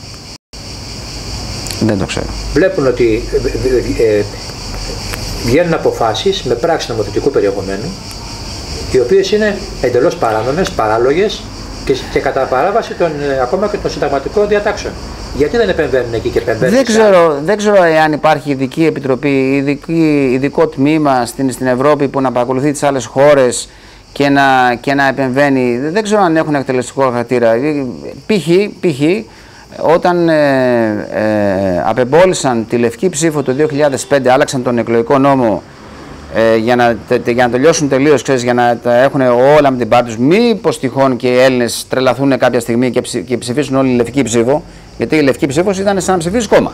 Δεν το ξέρω. Βλέπουν ότι ε, ε, βγαίνουν αποφάσεις με πράξεις νομοθετικού περιεχομένου, οι οποίες είναι εντελώς παράνομες, παράλογες και, και κατά παράβαση των, ε, ακόμα και των συνταγματικών διατάξεων. Γιατί δεν επεμβαίνουν εκεί και επεμβαίνουν? Δεν ξέρω, δεν ξέρω εάν υπάρχει ειδική επιτροπή, ειδική, ειδικό τμήμα στην, στην Ευρώπη που να παρακολουθεί τις άλλες χώρες και να, και να επεμβαίνει. Δεν ξέρω αν έχουν εκτελεστικό χαρακτήρα. Π.χ. π.χ. όταν ε, ε, απεμπόλησαν τη λευκή ψήφο το δύο χιλιάδες πέντε, άλλαξαν τον εκλογικό νόμο ε, για, να, τε, για να τελειώσουν τελείως, ξέρεις, για να τα έχουν όλα με την πάρτη τους. Μήπως τυχόν και οι Έλληνες τρελαθούν κάποια στιγμή και, ψη, και ψηφίσουν όλη η λευκή ψήφο, γιατί η λευκή ψήφος ήταν σαν να ψηφίσει κόμμα.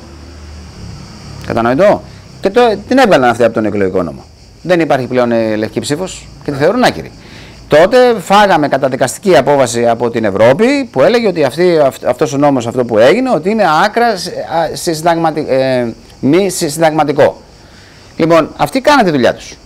Κατανοητό. Και το, την έβγαλαν αυτή από τον εκλογικό νόμο. Δεν υπάρχει πλέον ε, λευκή ψήφος και τη θεωρούν άκυρη. Τότε φάγαμε καταδικαστική απόβαση από την Ευρώπη που έλεγε ότι αυτή, αυ, αυτός ο νόμος, αυτό που έγινε, ότι είναι άκρα συνταγματι, ε, μη συνταγματικό. Λοιπόν, αυτοί κάνανε τη δουλειά τους.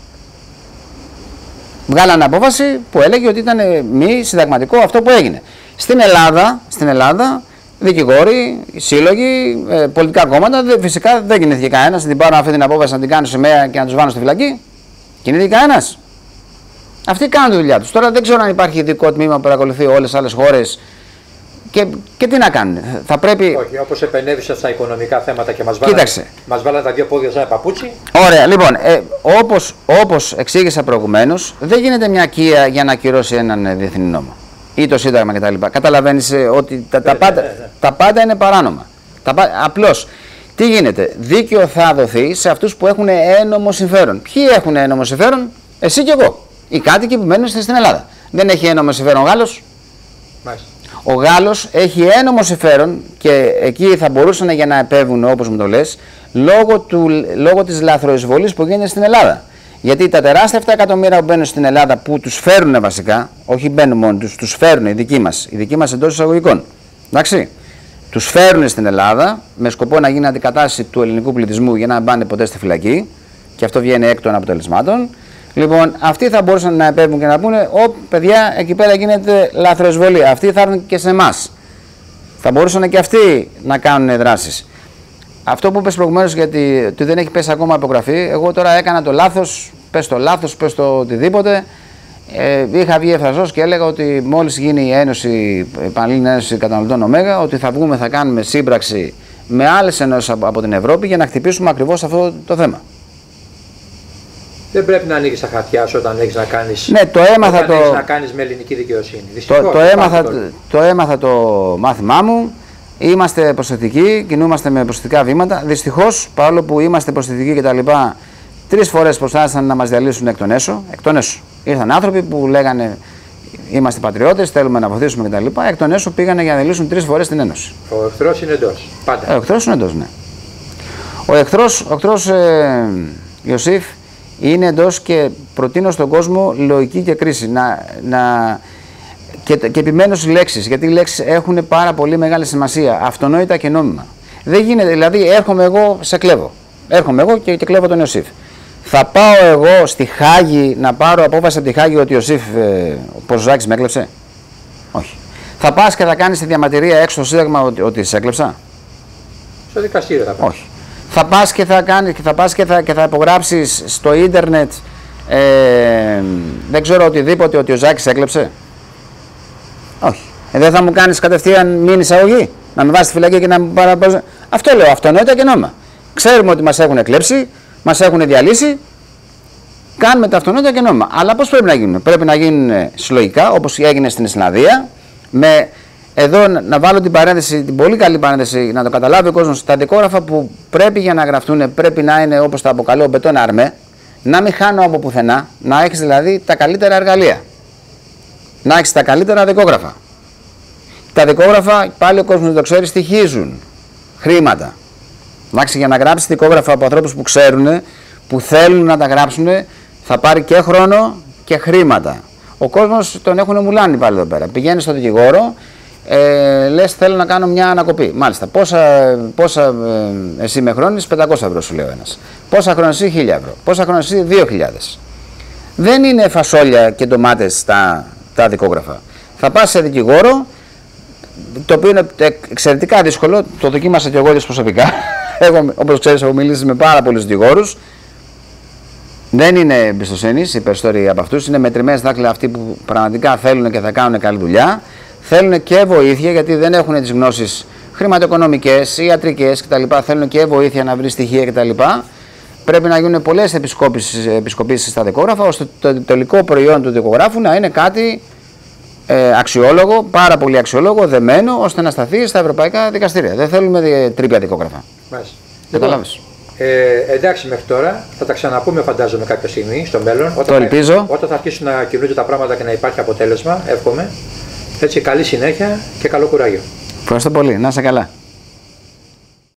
Βγάλανε απόφαση που έλεγε ότι ήταν μη συνταγματικό αυτό που έγινε. Στην Ελλάδα, στην Ελλάδα δικηγόροι, σύλλογοι, ε, πολιτικά κόμματα, δε, φυσικά δεν κινήθηκε κανένας να την πάρουν αυτή την απόφαση, να την κάνουν σημαία και να τους βάλουν στη φυλακή. Κινήθηκε κανένας. Αυτοί κάνουν τη δουλειά τους. Τώρα δεν ξέρω αν υπάρχει ειδικό τμήμα που παρακολουθεί όλες τις άλλες χώρες και, και τι να κάνουν. Θα πρέπει... Όχι, όπως επενέβησε στα οικονομικά θέματα και μας βάλανε, μας βάλανε τα δύο πόδια σαν παπούτσι. Ωραία, λοιπόν, ε, όπως, όπως εξήγησα προηγουμένως, δεν γίνεται μια κία για να ακυρώσει έναν διεθνή νόμο ή το Σύνταγμα κτλ. Καταλαβαίνεις ε, ότι τα, τα, πάντα, τα πάντα είναι παράνομα. Τα, απλώς, τι γίνεται, δίκαιο θα δοθεί σε αυτούς που έχουν ένομο συμφέρον. Ποιοι έχουν ένομο συμφέρον? Εσύ και εγώ. Οι κάτοικοι που μένουν στην Ελλάδα. Δεν έχει ένομο συμφέρον ο Γάλλος. Μάλιστα. Ο Γάλλος έχει ένομο συμφέρον και εκεί θα μπορούσαν για να επέβουν, όπως μου το λες, λόγω, του, λόγω της λαθροεισβολής που γίνεται στην Ελλάδα. Γιατί τα τεράστια επτά εκατομμύρια που μπαίνουν στην Ελλάδα, που τους φέρνουν βασικά, όχι μπαίνουν μόνοι τους, τους φέρνουν οι δικοί μας, οι δικοί μας εντός εισαγωγικών. Εντάξει. Τους φέρνουν στην Ελλάδα με σκοπό να γίνει αντικατάσταση του ελληνικού πληθυσμού για να μην πάνε ποτέ στη φυλακή, και αυτό βγαίνει εκ των αποτελεσμάτων. Λοιπόν, αυτοί θα μπορούσαν να επέμβουν και να πούνε: Ω, παιδιά, εκεί πέρα γίνεται λαθροεισβολή. Αυτοί θα έρθουν και σε εμάς. Θα μπορούσαν και αυτοί να κάνουν δράσεις. Αυτό που είπες προηγουμένως, γιατί ότι δεν έχει πέσει ακόμα απογραφή, εγώ τώρα έκανα το λάθος, πες το λάθος, πες το οτιδήποτε. Ε, είχα βγει ευθρασός και έλεγα ότι μόλις γίνει η Ένωση, η Πανελλήνια Ένωση Καταναλωτών Ωμέγα, ότι θα βγούμε, θα κάνουμε σύμπραξη με άλλες ενώσεις από, από την Ευρώπη για να χτυπήσουμε ακριβώς αυτό το θέμα. Δεν πρέπει να ανοίγεις τα χαρτιά σου όταν έχεις να κάνεις, ναι, το έμαθα όταν το... έχεις να κάνεις με ελληνική δικαιοσύνη. Δυστυχώς, το, το, έμαθα, το, το έμαθα το μάθημά μου. Είμαστε προσεκτικοί, κινούμαστε με προσεκτικά βήματα. Δυστυχώς, παρόλο που είμαστε προσεκτικοί κτλ., τρεις φορές προσπάθησαν να μας διαλύσουν εκ των έσω. Εκ των έσω. Ήρθαν άνθρωποι που λέγανε: Είμαστε πατριώτες, θέλουμε να βοηθήσουμε κτλ. Εκ των έσω πήγανε για να διαλύσουν τρεις φορές την Ένωση. Ο εχθρός είναι εντός. Πάντα. Ο εχθρός είναι εντός, ναι. Ο εχθρός, ο εχθρός ε, Ιωσήφ, είναι εντός και προτείνω στον κόσμο λογική και κρίση. Να, να, και, και επιμένω στις λέξεις, γιατί οι λέξεις έχουν πάρα πολύ μεγάλη σημασία. Αυτονόητα και νόμιμα. Δεν γίνεται, δηλαδή, έρχομαι εγώ, σε κλέβω. Έρχομαι εγώ και, και κλέβω τον Ιωσήφ. Θα πάω εγώ στη Χάγη να πάρω απόφαση από τη Χάγη ότι ο Ιωσήφ ε, Ποζάκης με έκλεψε? Όχι. Θα πας και θα κάνεις τη διαμαρτυρία έξω στο Σύνταγμα ότι, ότι σε έκλεψα? Στο δικαστήριο θα πάω. Όχι. Θα πας και θα, κάνεις, θα, πας και θα, και θα υπογράψεις στο ίντερνετ ε, δεν ξέρω οτιδήποτε ότι ο Ζάκης έκλεψε? Όχι. Ε, δεν θα μου κάνεις κατευθείαν μήνυ εισαγωγή, να με βάζεις στη φυλακή και να μου παραπέζω? Αυτό λέω, αυτονόητα και νόημα. Ξέρουμε ότι μας έχουν εκλέψει, μας έχουν διαλύσει, κάνουμε τα αυτονόητα και νόημα. Αλλά πώς πρέπει να γίνουν? Πρέπει να γίνουν συλλογικά, όπως έγινε στην Ισλανδία, με εδώ να βάλω την παρένθεση, την πολύ καλή παρένθεση, να το καταλάβει ο κόσμος. Τα δικόγραφα που πρέπει για να γραφτούν πρέπει να είναι, όπως τα αποκαλώ, μπετόν αρμέ, να μην χάνω από πουθενά, να έχεις δηλαδή τα καλύτερα εργαλεία. Να έχεις τα καλύτερα δικόγραφα. Τα δικόγραφα, πάλι ο κόσμος δεν το ξέρει, στοιχίζουν χρήματα. Εντάξει, για να γράψεις δικόγραφα από ανθρώπους που ξέρουν, που θέλουν να τα γράψουν, θα πάρει και χρόνο και χρήματα. Ο κόσμος τον έχουν μουλάνει πάλι εδώ πέρα. Πηγαίνει στον δικηγόρο, ε, λες θέλω να κάνω μια ανακοπή. Μάλιστα, πόσα, πόσα ε, εσύ με χρόνεις, πεντακόσια ευρώ σου λέει ο ένας. Πόσα χρόνια εσύ, χίλια ευρώ. Πόσα χρόνια εσύ, δύο χιλιάδες. Δεν είναι φασόλια και ντομάτες τα, τα δικόγραφα. Θα πας σε δικηγόρο, το οποίο είναι εξαιρετικά δύσκολο, το δοκίμασα και εγώ ίδιος προσωπικά. Εγώ, όπως ξέρεις, έχω μιλήσει με πάρα πολλούς δικηγόρους. Δεν είναι εμπιστοσύνη οι περισσότεροι από αυτούς. Είναι μετρημένες δάκτυλα αυτοί που πραγματικά θέλουν και θα κάνουν καλή δουλειά. Θέλουν και βοήθεια γιατί δεν έχουν τις γνώσεις χρηματοοικονομικές, ιατρικές κτλ. Θέλουν και βοήθεια να βρει στοιχεία κτλ. Πρέπει να γίνουν πολλές επισκοπήσεις στα δικόγραφα ώστε το τελικό προϊόν του δικογράφου να είναι κάτι ε, αξιόλογο, πάρα πολύ αξιόλογο, δεμένο ώστε να σταθεί στα ευρωπαϊκά δικαστήρια. Δεν θέλουμε τρίπια δικόγραφα. Μάλιστα. Καταλάβεις. Ε, εντάξει, μέχρι τώρα θα τα ξαναπούμε, φαντάζομαι, κάποια στιγμή στο μέλλον. Όταν το ελπίζω. Θα, όταν θα αρχίσουν να κινούνται τα πράγματα και να υπάρχει αποτέλεσμα, εύχομαι. Έτσι, καλή συνέχεια και καλό κουράγιο. Ευχαριστώ πολύ. Να είσαι καλά.